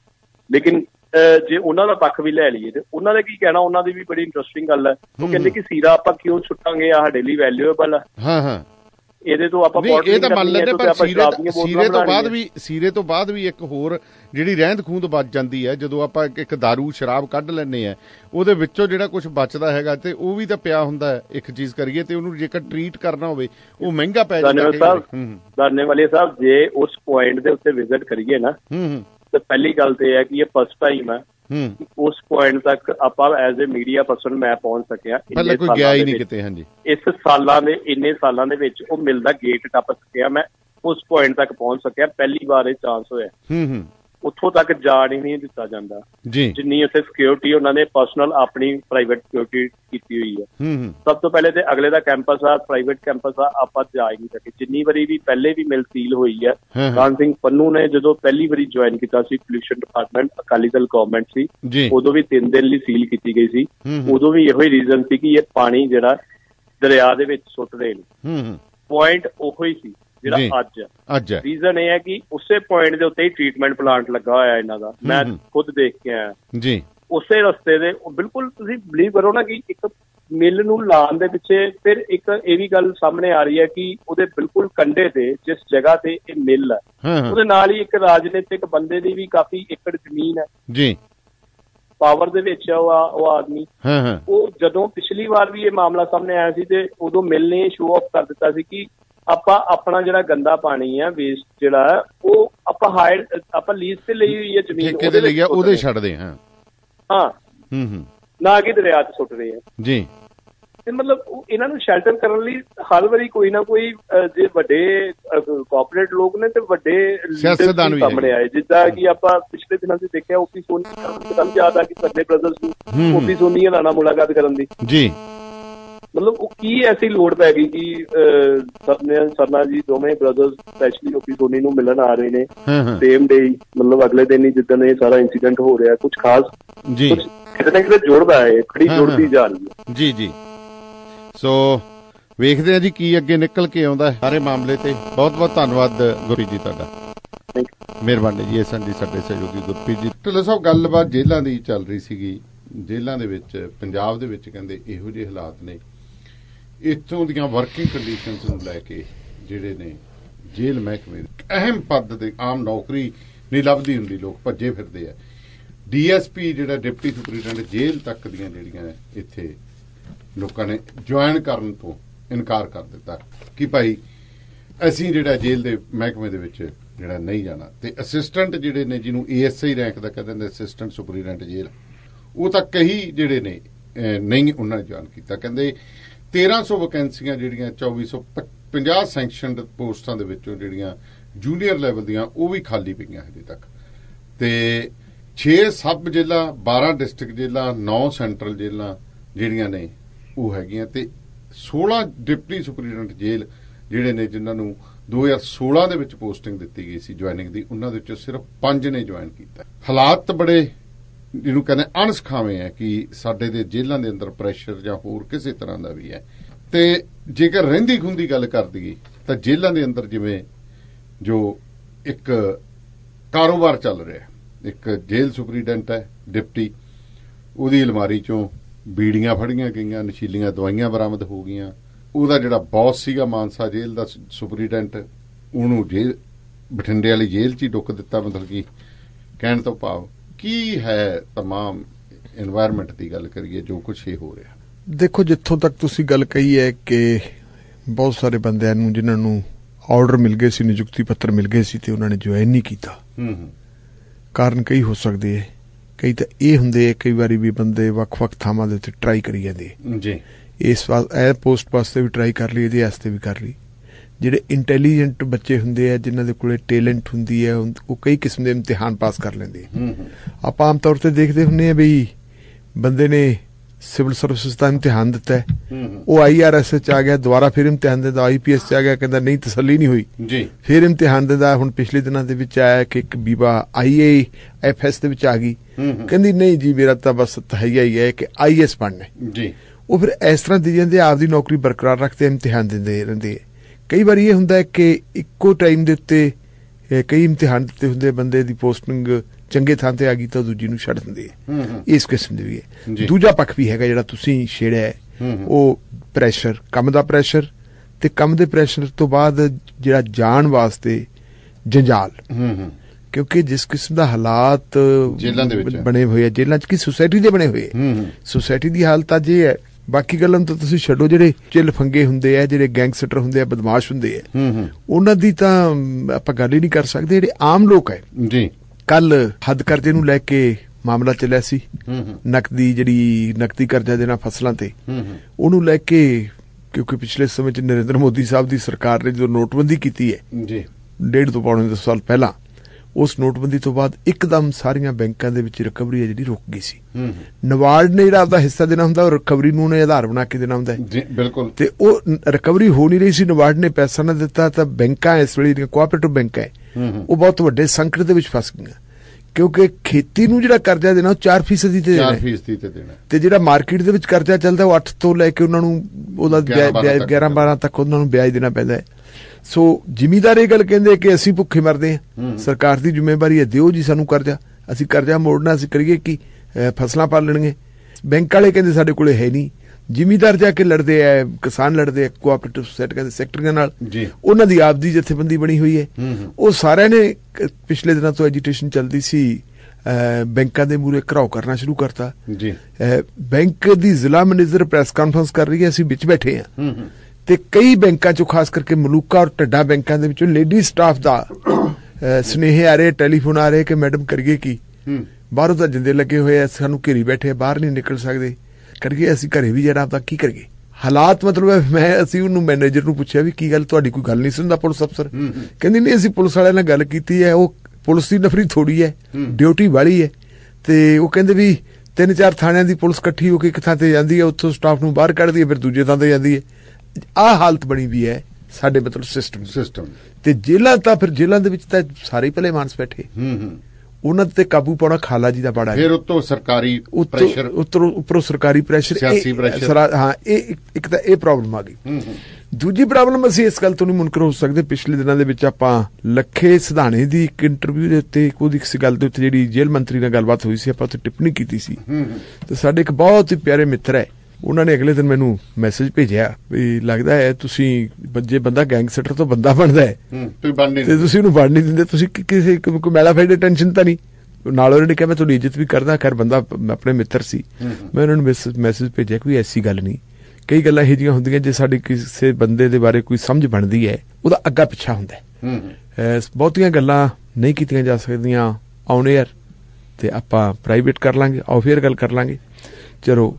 ਲੇਕਿਨ ਜੇ ਉਹਨਾਂ ਦਾ ਪੱਖ ਵੀ ਲੈ ਲਈਏ ਤੇ ਉਹਨਾਂ ਦਾ ਕੀ ਕਹਿਣਾ, ਉਹਨਾਂ ਦੀ ਵੀ ਬੜੀ ਇੰਟਰਸਟਿੰਗ ਗੱਲ ਹੈ। ਉਹ ਕਹਿੰਦੇ ਕਿ ਸੀਰਾ ਆਪਾਂ ਕਿਉਂ ਛੁੱਟਾਂਗੇ, ਆਹ ਸਾਡੇ ਲਈ ਵੈਲਿਊਏਬਲ ਹੈ, ਇਹਦੇ ਤੋਂ ਆਪਾਂ ਇਹ ਤਾਂ ਮੰਨ ਲੈਂਦੇ, ਪਰ ਸੀਰੇ ਸੀਰੇ ਤੋਂ ਬਾਅਦ ਵੀ ਸੀਰੇ ਤੋਂ ਬਾਅਦ ਵੀ ਇੱਕ ਹੋਰ ਜਿਹੜੀ ਰਹਿੰਦ ਖੂੰਦ ਬਚ ਜਾਂਦੀ ਹੈ, ਜਦੋਂ ਆਪਾਂ ਇੱਕ ਦਾਰੂ ਸ਼ਰਾਬ ਕੱਢ ਲੈਂਦੇ ਆ, ਉਹਦੇ ਵਿੱਚੋਂ ਜਿਹੜਾ ਕੁਝ ਬਚਦਾ ਹੈਗਾ ਤੇ ਉਹ ਵੀ ਤਾਂ ਪਿਆ ਹੁੰਦਾ ਹੈ। ਇੱਕ ਚੀਜ਼ ਕਰੀਏ ਤੇ ਉਹਨੂੰ ਜੇਕਰ ਟ੍ਰੀਟ ਕਰਨਾ ਹੋਵੇ ਉਹ ਮਹਿੰਗਾ ਪੈ ਜਾਂਦਾ। ਦਾਨੇਵਾਲੇ ਸਾਹਿਬ, ਜੇ ਉਸ ਪੁਆਇੰਟ ਦੇ ਉੱਤੇ ਵਿਜ਼ਿਟ ਕਰੀਏ ਨਾ, ਤੇ ਪਹਿਲੀ ਗੱਲ ਤੇ ਇਹ ਹੈ ਕਿ ਇਹ ਫਸਟ ਟਾਈਮ ਹੈ ਉਸ ਪੁਆਇੰਟ ਤੱਕ ਆਪਾਂ ਐਜ਼ ਏ ਮੀਡੀਆ ਪਰਸਨ ਮੈਂ ਪਹੁੰਚ ਸਕਿਆ। ਪਹਿਲਾਂ ਕੋਈ ਗਿਆ ਹੀ ਨਹੀਂ ਕਿਤੇ। ਹਾਂਜੀ, ਇਸ ਸਾਲਾਂ ਦੇ ਇੰਨੇ ਸਾਲਾਂ ਦੇ ਵਿੱਚ ਉਹ ਮਿਲਦਾ ਗੇਟ ਟੱਪ ਸਕਿਆ, ਮੈਂ ਉਸ ਪੁਆਇੰਟ ਤੱਕ ਪਹੁੰਚ ਸਕਿਆ, ਪਹਿਲੀ ਵਾਰ ਇਹ ਚਾਂਸ ਹੋਇਆ। ਉੱਥੋਂ ਤੱਕ ਜਾਣ ਹੀ ਨਹੀਂ ਦਿੱਤਾ ਜਾਂਦਾ ਜਿੰਨੀ ਉੱਥੇ ਸਿਕਿਉਰਿਟੀ ਉਹਨਾਂ ਨੇ ਪਰਸਨਲ ਆਪਣੀ ਪ੍ਰਾਈਵੇਟ ਸਿਕਿਉਰਿਟੀ ਕੀਤੀ ਹੋਈ ਹੈ। ਸਭ ਤੋਂ ਪਹਿਲੇ ਤੇ ਅਗਲੇ ਦਾ ਕੈਂਪਸ ਆ, ਪ੍ਰਾਈਵੇਟ ਕੈਂਪਸ ਆ, ਆਪਾਂ ਜਾ ਹੀ ਨਹੀਂ ਸਕੇ। ਜਿੰਨੀ ਵਾਰੀ ਵੀ ਪਹਿਲੇ ਵੀ ਮਿਲ ਸੀਲ ਹੋਈ ਹੈ, ਕਾਹਨ ਸਿੰਘ ਪੰਨੂ ਨੇ ਜਦੋਂ ਪਹਿਲੀ ਵਾਰੀ ਜੁਆਇਨ ਕੀਤਾ ਸੀ pollution department, Akali Dal government ਸੀ, ਉਦੋਂ ਵੀ ਤਿੰਨ ਦਿਨ ਲਈ ਸੀਲ ਕੀਤੀ ਗਈ ਸੀ। ਉਦੋਂ ਵੀ ਇਹੋ ਹੀ ਰੀਜ਼ਨ ਸੀ ਕਿ ਇਹ ਪਾਣੀ ਜਿਹੜਾ ਦਰਿਆ ਦੇ ਵਿੱਚ ਸੁੱਟ ਰਹੇ ਨੇ, ਪੁਆਇੰਟ ਉਹੋ ਹੀ ਸੀ ਜਿਹੜਾ ਅੱਜ ਅੱਜ ਰੀਜ਼ਨ ਇਹ ਹੈ ਕਿ ਉਸੇ ਪੁਆਇੰਟ ਦੇ ਉੱਤੇ ਹੀ ਟ੍ਰੀਟਮੈਂਟ ਪਲਾਂਟ ਲੱਗਾ ਹੋਇਆ ਇਹਨਾਂ ਦਾ, ਮੈਂ ਖੁਦ ਦੇਖ ਕੇ ਆਇਆ ਜੀ। ਉਸੇ ਰਸਤੇ ਦੇ ਬਿਲਕੁਲ, ਤੁਸੀਂ ਬਿਲੀਵ ਕਰੋ ਨਾ ਕਿ ਇੱਕ ਮਿਲ ਨੂੰ ਲਾਉਣ ਦੇ ਪਿੱਛੇ ਫਿਰ ਇੱਕ ਇਹ ਵੀ ਗੱਲ ਸਾਹਮਣੇ ਆ ਰਹੀ ਹੈ ਕਿ ਉਹਦੇ ਬਿਲਕੁਲ ਕੰਢੇ ਤੇ ਜਿਸ ਜਗ੍ਹਾ ਤੇ ਇਹ ਮਿਲ ਹੈ, ਉਹਦੇ ਨਾਲ ਹੀ ਇੱਕ ਰਾਜਨੀਤਿਕ ਬੰਦੇ ਦੀ ਵੀ ਕਾਫੀ ਏਕੜ ਜ਼ਮੀਨ ਹੈ ਜੀ, ਪਾਵਰ ਦੇ ਵਿੱਚ ਆ ਉਹ ਆਦਮੀ। ਉਹ ਜਦੋਂ ਪਿਛਲੀ ਵਾਰ ਵੀ ਇਹ ਮਾਮਲਾ ਸਾਹਮਣੇ ਆਇਆ ਸੀ ਤੇ ਉਦੋਂ ਮਿਲ ਨੇ ਸ਼ੋਅ ਆਫ ਕਰ ਦਿੱਤਾ ਸੀ ਕਿ ਆਪਾਂ ਆਪਣਾ ਜਿਹੜਾ ਗੰਦਾ ਪਾਣੀ ਆ ਵੇਸਟ ਜਿਹੜਾ ਉਹ ਆਪਾਂ ਹਾਇਰ ਆਪਾਂ ਲੀਜ਼ ਤੇ ਲਈ ਹੋਈ ਹੈ ਜ਼ਮੀਨ ਉਹਦੇ ਲਈ ਆ ਉਹਦੇ ਛੱਡਦੇ ਹਾਂ ਹਾਂ ਹੂੰ ਹੂੰ ਨਾ ਕਿ ਦਰਿਆ 'ਚ ਸੁੱਟ ਰਹੇ ਆ ਜੀ। ਤੇ ਮਤਲਬ ਇਹਨਾਂ ਨੂੰ ਸ਼ੈਲਟਰ ਕਰਨ ਲਈ ਹਰ ਵਾਰੀ ਕੋਈ ਨਾ ਕੋਈ ਜੇ ਵੱਡੇ ਕਾਰਪੋਰੇਟ ਲੋਕ ਨੇ ਤੇ ਵੱਡੇ ਸਿਆਸਤਦਾਨ ਸਾਹਮਣੇ ਆਏ, ਜਿੱਦਾਂ ਕਿ ਆਪਾਂ ਪਿਛਲੇ ਦਿਨਾਂ 'ਚ ਦੇਖਿਆ ਓਪੀ ਸੋਨੀ ਗੱਲ ਯਾਦ ਆ ਕਿ ਸਾਡੇ ਬ੍ਰਦਰਸ ਨੂੰ ਓਪੀ ਸੋਨੀ ਨਾਲ ਮੁਲਾਕਾਤ ਕਰਨ ਦੀ ਜੀ। ਮਤਲਬ ਉਹ ਕੀ ਐਸੀ ਲੋੜ ਪੈ ਗਈ ਕਿ ਸਰਨੇ ਸਰਨਾ ਜੀ ਦੋਵੇਂ ਬ੍ਰਦਰਸ ਸਪੈਸ਼ਲੀ ਓਪੀ ਸੋਨੀ ਨੂੰ ਮਿਲਣ ਆ ਰਹੇ ਨੇ ਸੇਮ ਡੇ, ਮਤਲਬ ਅਗਲੇ ਦਿਨ ਹੀ ਜਿੱਦਣ ਇਹ ਸਾਰਾ ਇੰਸੀਡੈਂਟ ਹੋ ਰਿਹਾ, ਕੁਝ ਖਾਸ ਜੀ ਕਿਤੇ ਨਾ ਕਿਤੇ ਜੋੜਦਾ ਹੈ, ਖੜੀ ਜੋੜਦੀ ਜਾ ਰਹੀ ਹੈ ਜੀ ਜੀ। ਸੋ ਵੇਖਦੇ ਆ ਜੀ ਕੀ ਅੱਗੇ ਨਿਕਲ ਕੇ ਆਉਂਦਾ ਹੈ ਸਾਰੇ ਮਾਮਲੇ ਤੇ। ਬਹੁਤ ਬਹੁਤ ਧੰਨਵਾਦ ਗੁਰਪ੍ਰੀਤ ਜੀ ਤੁਹਾਡਾ, ਮਿਹਰਬਾਨੀ ਜੀ। ਇਹ ਸਨ ਜੀ ਸਾਡੇ ਸਹਿਯੋਗੀ ਗੁਰਪ੍ਰੀਤ ਜੀ। ਢਿੱਲੋਂ ਸਾਹਿਬ, ਗੱਲਬਾਤ ਜੇਲ੍ਹਾਂ ਦੀ ਚੱਲ ਰਹੀ ਸੀਗੀ। ਜੇਲ੍ਹਾਂ ਦੇ ਵਿੱਚ ਪੰਜਾਬ ਦੇ ਵਿੱਚ ਕਹਿੰਦੇ ਇਹੋ ਜਿਹੇ ਹਾਲਾਤ ਨੇ, ਇੱਥੋਂ ਦੀਆਂ ਵਰਕਿੰਗ ਕੰਡੀਸ਼ਨਸ ਨੂੰ ਲੈ ਕੇ ਜਿਹੜੇ ਨੇ ਜੇਲ੍ਹ ਮਹਿਕਮੇ ਅਹਿਮ ਪਦ ਤੇ ਆਮ ਨੌਕਰੀ ਨਹੀਂ ਲੱਭਦੀ ਹੁੰਦੀ, ਲੋਕ ਭੱਜੇ ਫਿਰਦੇ ਆ। ਡੀ ਐਸ ਪੀ ਜਿਹੜਾ ਡਿਪਟੀ ਸੁਪਰੀਡੈਂਟ ਜੇਲ੍ਹ ਤੱਕ ਦੀਆਂ ਜਿਹੜੀਆਂ ਇੱਥੇ ਲੋਕਾਂ ਨੇ ਜੁਆਇਨ ਕਰਨ ਤੋਂ ਇਨਕਾਰ ਕਰ ਦਿੱਤਾ ਕਿ ਭਾਈ ਅਸੀਂ ਜਿਹੜਾ ਜੇਲ੍ਹ ਦੇ ਮਹਿਕਮੇ ਦੇ ਵਿੱਚ ਜਿਹੜਾ ਨਹੀਂ ਜਾਣਾ। ਤੇ ਅਸਿਸਟੈਂਟ ਜਿਹੜੇ ਨੇ, ਜਿਹਨੂੰ ਏ ਐਸ ਆਈ ਰੈਂਕ ਦਾ ਕਹਿੰਦੇ ਨੇ, ਅਸਿਸਟੈਂਟ ਸੁਪਰੀਡੈਂਟ ਜੇਲ੍ਹ, ਉਹ ਤਾਂ ਕਈ ਜਿਹੜੇ ਨੇ ਨਹੀਂ ਉਹਨਾਂ ਨੇ ਜੁਆਇਨ ਕੀਤਾ। ਕਹਿੰਦੇ ਤੇਰਾਂ ਸੌ ਵੈਕੈਂਸੀਆਂ ਜਿਹੜੀਆਂ ਚੌਵੀ ਸੌ ਪੰਜਾਹ ਸੈਂਕਸ਼ਨਡ ਪੋਸਟਾਂ ਦੇ ਵਿੱਚੋਂ ਜਿਹੜੀਆਂ ਜੂਨੀਅਰ ਲੈਵਲ ਦੀਆਂ ਉਹ ਵੀ ਖਾਲੀ ਪਈਆਂ ਹਜੇ ਤੱਕ। ਤੇ ਛੇ ਸਬ ਜੇਲ੍ਹਾਂ, ਬਾਰਾਂ ਡਿਸਟ੍ਰਿਕਟ ਜੇਲ੍ਹਾਂ, ਨੌ ਸੈਂਟਰਲ ਜੇਲ੍ਹਾਂ ਜਿਹੜੀਆਂ ਨੇ ਉਹ ਹੈਗੀਆਂ, ਤੇ ਸੋਲਾਂ ਡਿਪਟੀ ਸੁਪਰੀਡੈਂਟ ਜੇਲ੍ਹ ਜਿਹੜੇ ਨੇ ਜਿਨ੍ਹਾਂ ਨੂੰ ਦੋ ਹਜ਼ਾਰ ਸੋਲਾਂ ਦੇ ਵਿੱਚ ਪੋਸਟਿੰਗ ਦਿੱਤੀ ਗਈ ਸੀ ਜੁਆਇਨਿੰਗ ਦੀ, ਉਹਨਾਂ ਦੇ ਵਿੱਚੋਂ ਸਿਰਫ ਪੰਜ ਨੇ ਜੁਆਇਨ ਕੀਤਾ। ਹਾਲਾਤ ਬੜੇ ਜਿਹਨੂੰ ਕਹਿੰਦੇ ਅਣਸਖਾਵੇਂ ਹੈ ਕਿ ਸਾਡੇ ਦੇ ਜੇਲ੍ਹਾਂ ਦੇ ਅੰਦਰ ਪ੍ਰੈਸ਼ਰ ਜਾਂ ਹੋਰ ਕਿਸੇ ਤਰ੍ਹਾਂ ਦਾ ਵੀ ਹੈ। ਤੇ ਜੇਕਰ ਰਹਿੰਦੀ ਖੁੰਦੀ ਗੱਲ ਕਰ ਦਈਏ ਤਾਂ ਜੇਲ੍ਹਾਂ ਦੇ ਅੰਦਰ ਜਿਵੇਂ ਜੋ ਇੱਕ ਕਾਰੋਬਾਰ ਚੱਲ ਰਿਹਾ, ਇੱਕ ਜੇਲ੍ਹ ਸੁਪਰੀਡੈਂਟ ਹੈ ਡਿਪਟੀ, ਉਹਦੀ ਅਲਮਾਰੀ ਚੋਂ ਬੀੜੀਆਂ ਫੜੀਆਂ ਗਈਆਂ, ਨਸ਼ੀਲੀਆਂ ਦਵਾਈਆਂ ਬਰਾਮਦ ਹੋ ਗਈਆਂ। ਉਹਦਾ ਜਿਹੜਾ ਬੌਸ ਸੀਗਾ ਮਾਨਸਾ ਜੇਲ੍ਹ ਦਾ ਸੁਪਰੀਡੈਂਟ, ਉਹਨੂੰ ਜੇਲ੍ਹ ਬਠਿੰਡੇ ਵਾਲੀ ਜੇਲ੍ਹ 'ਚ ਹੀ ਡੁੱਕ ਦਿੱਤਾ। ਮਤਲਬ ਕਿ ਕਹਿਣ ਤੋਂ ਭਾਵ ਕੀ ਹੈ, ਤਮਾਮ এনवायरमेंट ਦੀ ਗੱਲ ਕਰੀਏ ਜੋ ਕੁਝ ਇਹ ਹੋ ਰਿਹਾ। ਦੇਖੋ, ਜਿੱਥੋਂ ਤੱਕ ਤੁਸੀਂ ਗੱਲ ਕਹੀ ਹੈ ਕਿ ਬਹੁਤ ਸਾਰੇ ਬੰਦਿਆਂ ਨੂੰ ਜਿਨ੍ਹਾਂ ਨੂੰ ਆਰਡਰ ਮਿਲ ਗਏ ਸੀ, ਨਿਯੁਕਤੀ ਪੱਤਰ ਮਿਲ ਗਏ ਸੀ ਤੇ ਉਹਨਾਂ ਨੇ ਜੁਆਇਨ ਨਹੀਂ ਕੀਤਾ। ਕਾਰਨ ਕਈ ਹੋ ਸਕਦੇ ਹੈ। ਕਈ ਤਾਂ ਇਹ ਹੁੰਦੇ ਕਈ ਵਾਰੀ ਵੀ ਬੰਦੇ ਵੱਖ-ਵੱਖ ਥਾਵਾਂ ਦੇ ਉੱਤੇ ਟਰਾਈ ਕਰੀ ਜਾਂਦੇ ਜੀ। ਇਸ ਵਾਸਤੇ ਇਹ ਪੋਸਟ ਵਾਸਤੇ ਵੀ ਟਰਾਈ ਕਰ ਲਈ, ਇਹਦੇ ਵਾਸਤੇ ਵੀ ਕਰ ਲਈ। ਜਿਹੜੇ ਇੰਟੈਲੀਜੈਂਟ ਬੱਚੇ ਹੁੰਦੇ ਆ, ਜਿਨ੍ਹਾਂ ਦੇ ਕੋਲੇ ਟੈਲੈਂਟ ਹੁੰਦੀ ਹੈ, ਉਹ ਕਈ ਕਿਸਮ ਦੇ ਇਮਤਿਹਾਨ ਪਾਸ ਕਰ ਲੈਂਦੇ ਆ। ਆਪਾਂ ਆਮ ਤੌਰ ਤੇ ਦੇਖਦੇ ਹੁੰਦੇ ਆ ਵੀ ਬੰਦੇ ਨੇ ਸਿਵਲ ਸਰਵਿਸਿਜ਼ ਦਾ ਇਮਤਿਹਾਨ ਦਿੱਤਾ, ਉਹ ਆਈ ਆਰ ਐਸ ਚ ਆ ਗਿਆ, ਦੁਬਾਰਾ ਫਿਰ ਇਮਤਿਹਾਨ ਦਿੰਦਾ, ਆਈ ਪੀ ਐਸ ਚ ਆ ਗਿਆ, ਕਹਿੰਦਾ ਨਹੀਂ ਤਸੱਲੀ ਨਹੀਂ ਹੋਈ, ਫਿਰ ਇਮਤਿਹਾਨ ਦਿੰਦਾ। ਹੁਣ ਪਿਛਲੇ ਦਿਨਾਂ ਦੇ ਵਿੱਚ ਆਇਆ ਕਿ ਇੱਕ ਬੀਬਾ ਆਈ ਏ ਐਫ ਐਸ ਦੇ ਵਿੱਚ ਆ ਗਈ, ਕਹਿੰਦੀ ਨਹੀਂ ਜੀ ਮੇਰਾ ਤਾਂ ਬਸ ਤਹਈਆ ਹੀ ਹੈ ਕਿ ਆਈ ਐਸ ਬਣਨਾ। ਉਹ ਫਿਰ ਇਸ ਤਰ੍ਹਾਂ ਦੀ ਜਾਂਦੇ, ਆਪਦੀ ਨੌਕਰੀ ਬਰਕਰਾਰ ਰੱਖਦੇ, ਇਮਤਿਹਾਨ ਦਿੰਦੇ ਰਹਿੰਦੇ। ਕਈ ਵਾਰੀ ਇਹ ਹੁੰਦਾ ਕਿ ਇੱਕੋ ਟਾਈਮ ਦੇ ਉੱਤੇ ਕਈ ਇਮਤਿਹਾਨ ਦਿੱਤੇ ਹੁੰਦੇ, ਬੰਦੇ ਦੀ ਪੋਸਟਿੰਗ ਚੰਗੇ ਥਾਂ ਤੇ ਆ ਗਈ ਤਾਂ ਦੂਜੀ ਨੂੰ ਛੱਡ ਦਿੰਦੇ ਹੈ। ਇਸ ਕਿਸਮ ਦੇ ਵੀ ਹੈ। ਦੂਜਾ ਪੱਖ ਵੀ ਹੈਗਾ ਜਿਹੜਾ ਤੁਸੀਂ ਛੇੜਿਆ, ਉਹ ਪ੍ਰੈਸ਼ਰ, ਕੰਮ ਦਾ ਪ੍ਰੈਸ਼ਰ, ਤੇ ਕੰਮ ਦੇ ਪ੍ਰੈਸ਼ਰ ਤੋਂ ਬਾਅਦ ਜਿਹੜਾ ਜਾਣ ਵਾਸਤੇ ਜੰਜਾਲ। ਕਿਉਂਕਿ ਜਿਸ ਕਿਸਮ ਦਾ ਹਾਲਾਤ ਬਣੇ ਹੋਏ ਆ ਜੇਲ੍ਹਾਂ ਚ, ਕਿ ਸੁਸਾਇਟੀ ਦੇ ਬਣੇ ਹੋਏ, ਸੁਸਾਇਟੀ ਦੀ ਹਾਲਤ ਅੱਜ ਇਹ ਹੈ। ਬਾਕੀ ਗੱਲਾਂ ਤਾਂ ਤੁਸੀਂ ਛੱਡੋ, ਜਿਹੜੇ ਚਿੱਲ ਫੰਗੇ ਹੁੰਦੇ ਆ, ਜਿਹੜੇ ਗੈਂਗਸਟਰ ਹੁੰਦੇ ਆ, ਬਦਮਾਸ਼ ਹੁੰਦੇ ਆ, ਉਹਨਾਂ ਦੀ ਤਾਂ ਆਪਾਂ ਗੱਲ ਹੀ ਨਹੀਂ ਕਰ ਸਕਦੇ। ਜਿਹੜੇ ਆਮ ਲੋਕ ਹੈ ਜੀ, ਕੱਲ ਹੱਦ ਕਰਜ਼ੇ ਨੂੰ ਲੈ ਕੇ ਮਾਮਲਾ ਚੱਲਿਆ ਸੀ, ਨਕਦੀ ਜਿਹੜੀ ਨਕਦੀ ਕਰਜ਼ਾ ਦੇਣਾ ਫਸਲਾਂ ਤੇ, ਉਹਨੂੰ ਲੈ ਕੇ, ਕਿਉਂਕਿ ਪਿਛਲੇ ਸਮੇਂ ਚ ਨਰਿੰਦਰ ਮੋਦੀ ਸਾਹਿਬ ਦੀ ਸਰਕਾਰ ਨੇ ਜੋ ਨੋਟਬੰਦੀ ਕੀਤੀ ਹੈ ਡੇਢ ਤੋਂ ਪੌਣੇ ਦੋ ਸਾਲ ਪਹਿਲਾਂ, ਉਸ ਨੋਟਬੰਦੀ ਤੋਂ ਬਾਅਦ ਇੱਕਦਮ ਸਾਰੀਆਂ ਬੈਂਕਾਂ ਦੇ ਵਿੱਚ ਰਿਕਵਰੀ ਹੈ ਜਿਹੜੀ ਰੁਕ ਗਈ ਸੀ। ਨਵਾਰਡ ਨੇ ਜਿਹੜਾ ਆਪਦਾ ਹਿੱਸਾ ਦੇਣਾ ਹੁੰਦਾ, ਉਹ ਰਿਕਵਰੀ ਨੂੰ ਉਹਨੇ ਆਧਾਰ ਬਣਾ ਕੇ ਦੇਣਾ ਹੁੰਦਾ ਬਿਲਕੁਲ, ਤੇ ਉਹ ਰਿਕਵਰੀ ਹੋ ਨਹੀਂ ਰਹੀ ਸੀ। ਨਵਾਰਡ ਨੇ ਪੈਸਾ ਨਾ ਦਿੱਤਾ ਤਾਂ ਬੈਂਕਾਂ ਇਸ ਵੇਲੇ ਦੀਆਂ ਕੋਆਪਰੇਟਿਵ ਬੈਂਕਾਂ ਹੈ, ਉਹ ਬਹੁਤ ਵੱਡੇ ਸੰਕਟ ਦੇ ਵਿੱਚ ਫਸ ਗਈਆਂ। ਕਿਉਂਕਿ ਖੇਤੀ ਨੂੰ ਜਿਹੜਾ ਕਰਜ਼ਾ ਦੇਣਾ ਉਹ ਚਾਰ ਫੀਸਦੀ ਤੇ ਦੇਣਾ, ਤੇ ਜਿਹੜਾ ਮਾਰਕੀਟ ਦੇ ਵਿੱਚ ਕਰਜ਼ਾ ਚੱਲਦਾ ਉਹ ਅੱਠ ਤੋਂ ਲੈ ਕੇ ਉਹਨਾਂ ਨੂੰ ਉਹਦਾ ਗਿਆਰਾਂ ਬਾਰਾਂ ਤੱਕ ਉਹਨਾਂ ਨੂੰ ਵਿਆਜ ਦੇਣਾ ਪੈਂਦਾ ਹੈ। ਸੋ ਜ਼ਿਮੀਦਾਰ ਇਹ ਗੱਲ ਕਹਿੰਦੇ ਕਿ ਅਸੀਂ ਭੁੱਖੇ ਮਰਦੇ ਹਾਂ, ਸਰਕਾਰ ਦੀ ਜ਼ਿੰਮੇਵਾਰੀ ਹੈ, ਦਿਓ ਜੀ ਸਾਨੂੰ ਕਰਜ਼ਾ, ਅਸੀਂ ਕਰਜ਼ਾ ਮੋੜਨਾ, ਅਸੀਂ ਕਰੀਏ ਕੀ, ਫਸਲਾਂ ਪਾਲਣਗੇ। ਬੈਂਕ ਵਾਲੇ ਕਹਿੰਦੇ ਸਾਡੇ ਕੋਲੇ ਹੈ ਨਹੀਂ, ਜ਼ਿਮੀਦਾਰ ਜਾ ਕੇ ਲੜਦੇ ਆ, ਕਿਸਾਨ ਲੜਦੇ ਆ ਕੋਆਪਰੇਟਿਵ ਸੋਸਾਇਟੀਆਂ ਦੇ ਸੈਕਟਰੀਆਂ ਨਾਲ, ਉਹਨਾਂ ਦੀ ਆਪਦੀ ਜਥੇਬੰਦੀ ਬਣੀ ਹੋਈ ਹੈ। ਉਹ ਸਾਰਿਆਂ ਨੇ ਪਿਛਲੇ ਦਿਨਾਂ ਤੋਂ ਐਜੀਟੇਸ਼ਨ ਚੱਲਦੀ ਸੀ, ਬੈਂਕਾਂ ਦੇ ਮੂਹਰੇ ਘਰਾਓ ਕਰਨਾ ਸ਼ੁਰੂ ਕਰਤਾ। ਬੈਂਕ ਦੀ ਜ਼ਿਲ੍ਹਾ ਮੈਨੇਜਰ ਪ੍ਰੈਸ ਕਾਨਫਰੰਸ ਕਰ ਰਹੀ ਹੈ, ਅਸੀਂ ਵਿੱਚ ਬੈਠੇ ਹਾਂ, ਤੇ ਕਈ ਬੈਂਕਾਂ ਚੋਂ ਖਾਸ ਕਰਕੇ ਮਲੂਕਾ ਔਰ ਢੱਡਾ ਬੈਂਕਾਂ ਦੇ ਵਿੱਚੋਂ ਲੇਡੀ ਸਟਾਫ ਦਾ ਸੁਨੇਹੇ ਆ ਰਹੇ, ਟੈਲੀਫੋਨ ਆ ਰਹੇ ਕਿ ਮੈਡਮ ਕਰੀਏ ਕੀ, ਬਾਹਰੋਂ ਤਾਂ ਜਿੰਦੇ ਲੱਗੇ ਹੋਏ ਆ, ਸਾਨੂੰ ਘੇਰੀ ਬੈਠੇ, ਬਾਹਰ ਨਹੀਂ ਨਿਕਲ ਸਕਦੇ, ਕਰੀਏ ਅਸੀਂ ਘਰੇ ਵੀ ਜਿਹੜਾ ਆਪਦਾ ਕੀ ਕਰੀਏ। ਹਾਲਾਤ ਮਤਲਬ ਮੈਂ ਅਸੀਂ ਉਹਨੂੰ ਮੈਨੇਜਰ ਨੂੰ ਪੁੱਛਿਆ ਵੀ ਕੀ ਗੱਲ, ਤੁਹਾਡੀ ਕੋਈ ਗੱਲ ਨਹੀਂ ਸੁਣਦਾ ਪੁਲਿਸ ਅਫਸਰ? ਕਹਿੰਦੀ ਨਹੀਂ, ਅਸੀਂ ਪੁਲਿਸ ਵਾਲਿਆਂ ਨਾਲ ਗੱਲ ਕੀਤੀ ਹੈ, ਉਹ ਪੁਲਿਸ ਦੀ ਨਫਰੀ ਥੋੜੀ ਹੈ, ਡਿਊਟੀ ਵਾਲੀ ਹੈ। ਤੇ ਉਹ ਕਹਿੰਦੇ ਵੀ ਤਿੰਨ ਚਾਰ ਥਾਣਿਆਂ ਦੀ ਪੁਲਿਸ ਇਕੱਠੀ ਹੋ ਕੇ ਇੱਕ ਥਾਂ ਤੇ ਜਾਂਦੀ ਹੈ, ਉੱਥੋਂ ਸਟਾਫ ਨੂੰ ਬਾਹਰ ਕੱਢਦੀ ਹੈ, ਫਿਰ ਦੂਜੇ ਥਾਂ ਤੇ ਜਾਂਦੀ ਹੈ। ਆਹ ਹਾਲਤ ਬਣੀ ਵੀ ਹੈ ਸਾਡੇ ਮਤਲਬ ਸਿਸਟਮ ਸਿਸਟਮ ਤੇ ਜੇਲ੍ਹਾਂ ਤਾਂ ਫਿਰ ਜੇਲ੍ਹਾਂ ਦੇ ਵਿੱਚ ਤਾਂ ਸਾਰੇ ਭਲੇ ਮਾਨਸ ਬੈਠੇ, ਉਹਨਾਂ ਤੇ ਕਾਬੂ ਪਾਉਣਾ ਖਾਲਾ ਜੀ ਦਾ ਬੜਾ, ਫਿਰ ਉੱਤੋਂ ਸਰਕਾਰੀ ਪ੍ਰੈਸ਼ਰ, ਉੱਤੋਂ ਉੱਪਰੋਂ ਸਰਕਾਰੀ ਪ੍ਰੈਸ਼ਰ, ਸਿਆਸੀ ਪ੍ਰੈਸ਼ਰ। ਹਾਂ, ਇਹ ਇੱਕ ਤਾਂ ਇਹ ਪ੍ਰੋਬਲਮ ਆ ਗਈ। ਦੂਜੀ ਪ੍ਰੋਬਲਮ ਅਸੀਂ ਇਸ ਗੱਲ ਤੋਂ ਨਹੀਂ ਮੁਨਕਰ ਹੋ ਸਕਦੇ, ਪਿਛਲੇ ਦਿਨਾਂ ਦੇ ਵਿੱਚ ਆਪਾਂ ਲੱਖੇ ਸਿਧਾਣੇ ਦੀ ਇੱਕ ਇੰਟਰਵਿਊ ਦੇ ਉੱਤੇ ਉਹਦੀ ਕਿਸੇ ਗੱਲ ਦੇ ਉੱਤੇ ਜਿਹੜੀ ਜੇਲ੍ਹ ਮੰਤਰੀ ਨਾਲ ਗੱਲਬਾਤ ਹੋਈ ਸੀ, ਆਪਾਂ ਉੱਥੇ ਟਿੱਪਣੀ ਕੀਤੀ ਸੀ। ਤੇ ਸਾਡੇ ਇੱਕ ਬਹੁਤ ਹੀ ਪਿਆਰੇ ਮਿੱਤਰ ਹੈ, ਉਹਨਾਂ ਨੇ ਅਗਲੇ ਦਿਨ ਮੈਨੂੰ ਮੈਸੇਜ ਭੇਜਿਆ ਵੀ ਲੱਗਦਾ ਹੈ ਤੁਸੀਂ ਜੇ ਬੰਦਾ ਗੈਂਗਸਟਰ ਤੋਂ ਬੰਦਾ ਬਣਦਾ ਹੈ ਤੇ ਤੁਸੀਂ ਉਹਨੂੰ ਬਣ ਨਹੀਂ ਦਿੰਦੇ, ਤੁਸੀਂ ਕਿਸੇ ਕੋਈ ਮੈਲਾਫਾਈਡ ਟੈਨਸ਼ਨ ਤਾਂ ਨਹੀਂ? ਨਾਲ ਉਹਨਾਂ ਨੇ ਕਿਹਾ ਮੈਂ ਤੁਹਾਡੀ ਇੱਜ਼ਤ ਵੀ ਕਰਦਾ, ਖੈਰ ਬੰਦਾ ਆਪਣੇ ਮਿੱਤਰ ਸੀ। ਮੈਂ ਉਹਨਾਂ ਨੂੰ ਮੈਸੇਜ ਭੇਜਿਆ ਕੋਈ ਐਸੀ ਗੱਲ ਨਹੀਂ, ਕਈ ਗੱਲਾਂ ਇਹੋ ਜਿਹੀਆਂ ਹੁੰਦੀਆਂ ਜੇ ਸਾਡੀ ਕਿਸੇ ਬੰਦੇ ਦੇ ਬਾਰੇ ਕੋਈ ਸਮਝ ਬਣਦੀ ਹੈ ਉਹਦਾ ਅੱਗਾ ਪਿੱਛਾ ਹੁੰਦਾ ਹੈ। ਬਹੁਤੀਆਂ ਗੱਲਾਂ ਨਹੀਂ ਕੀਤੀਆਂ ਜਾ ਸਕਦੀਆਂ ਔਨ ਏਅਰ, ਤੇ ਆਪਾਂ ਪ੍ਰਾਈਵੇਟ ਕਰ ਲਾਂਗੇ, ਆਫ ਏਅਰ ਗੱਲ ਕਰ ਲਾਂਗੇ। ਚਲੋ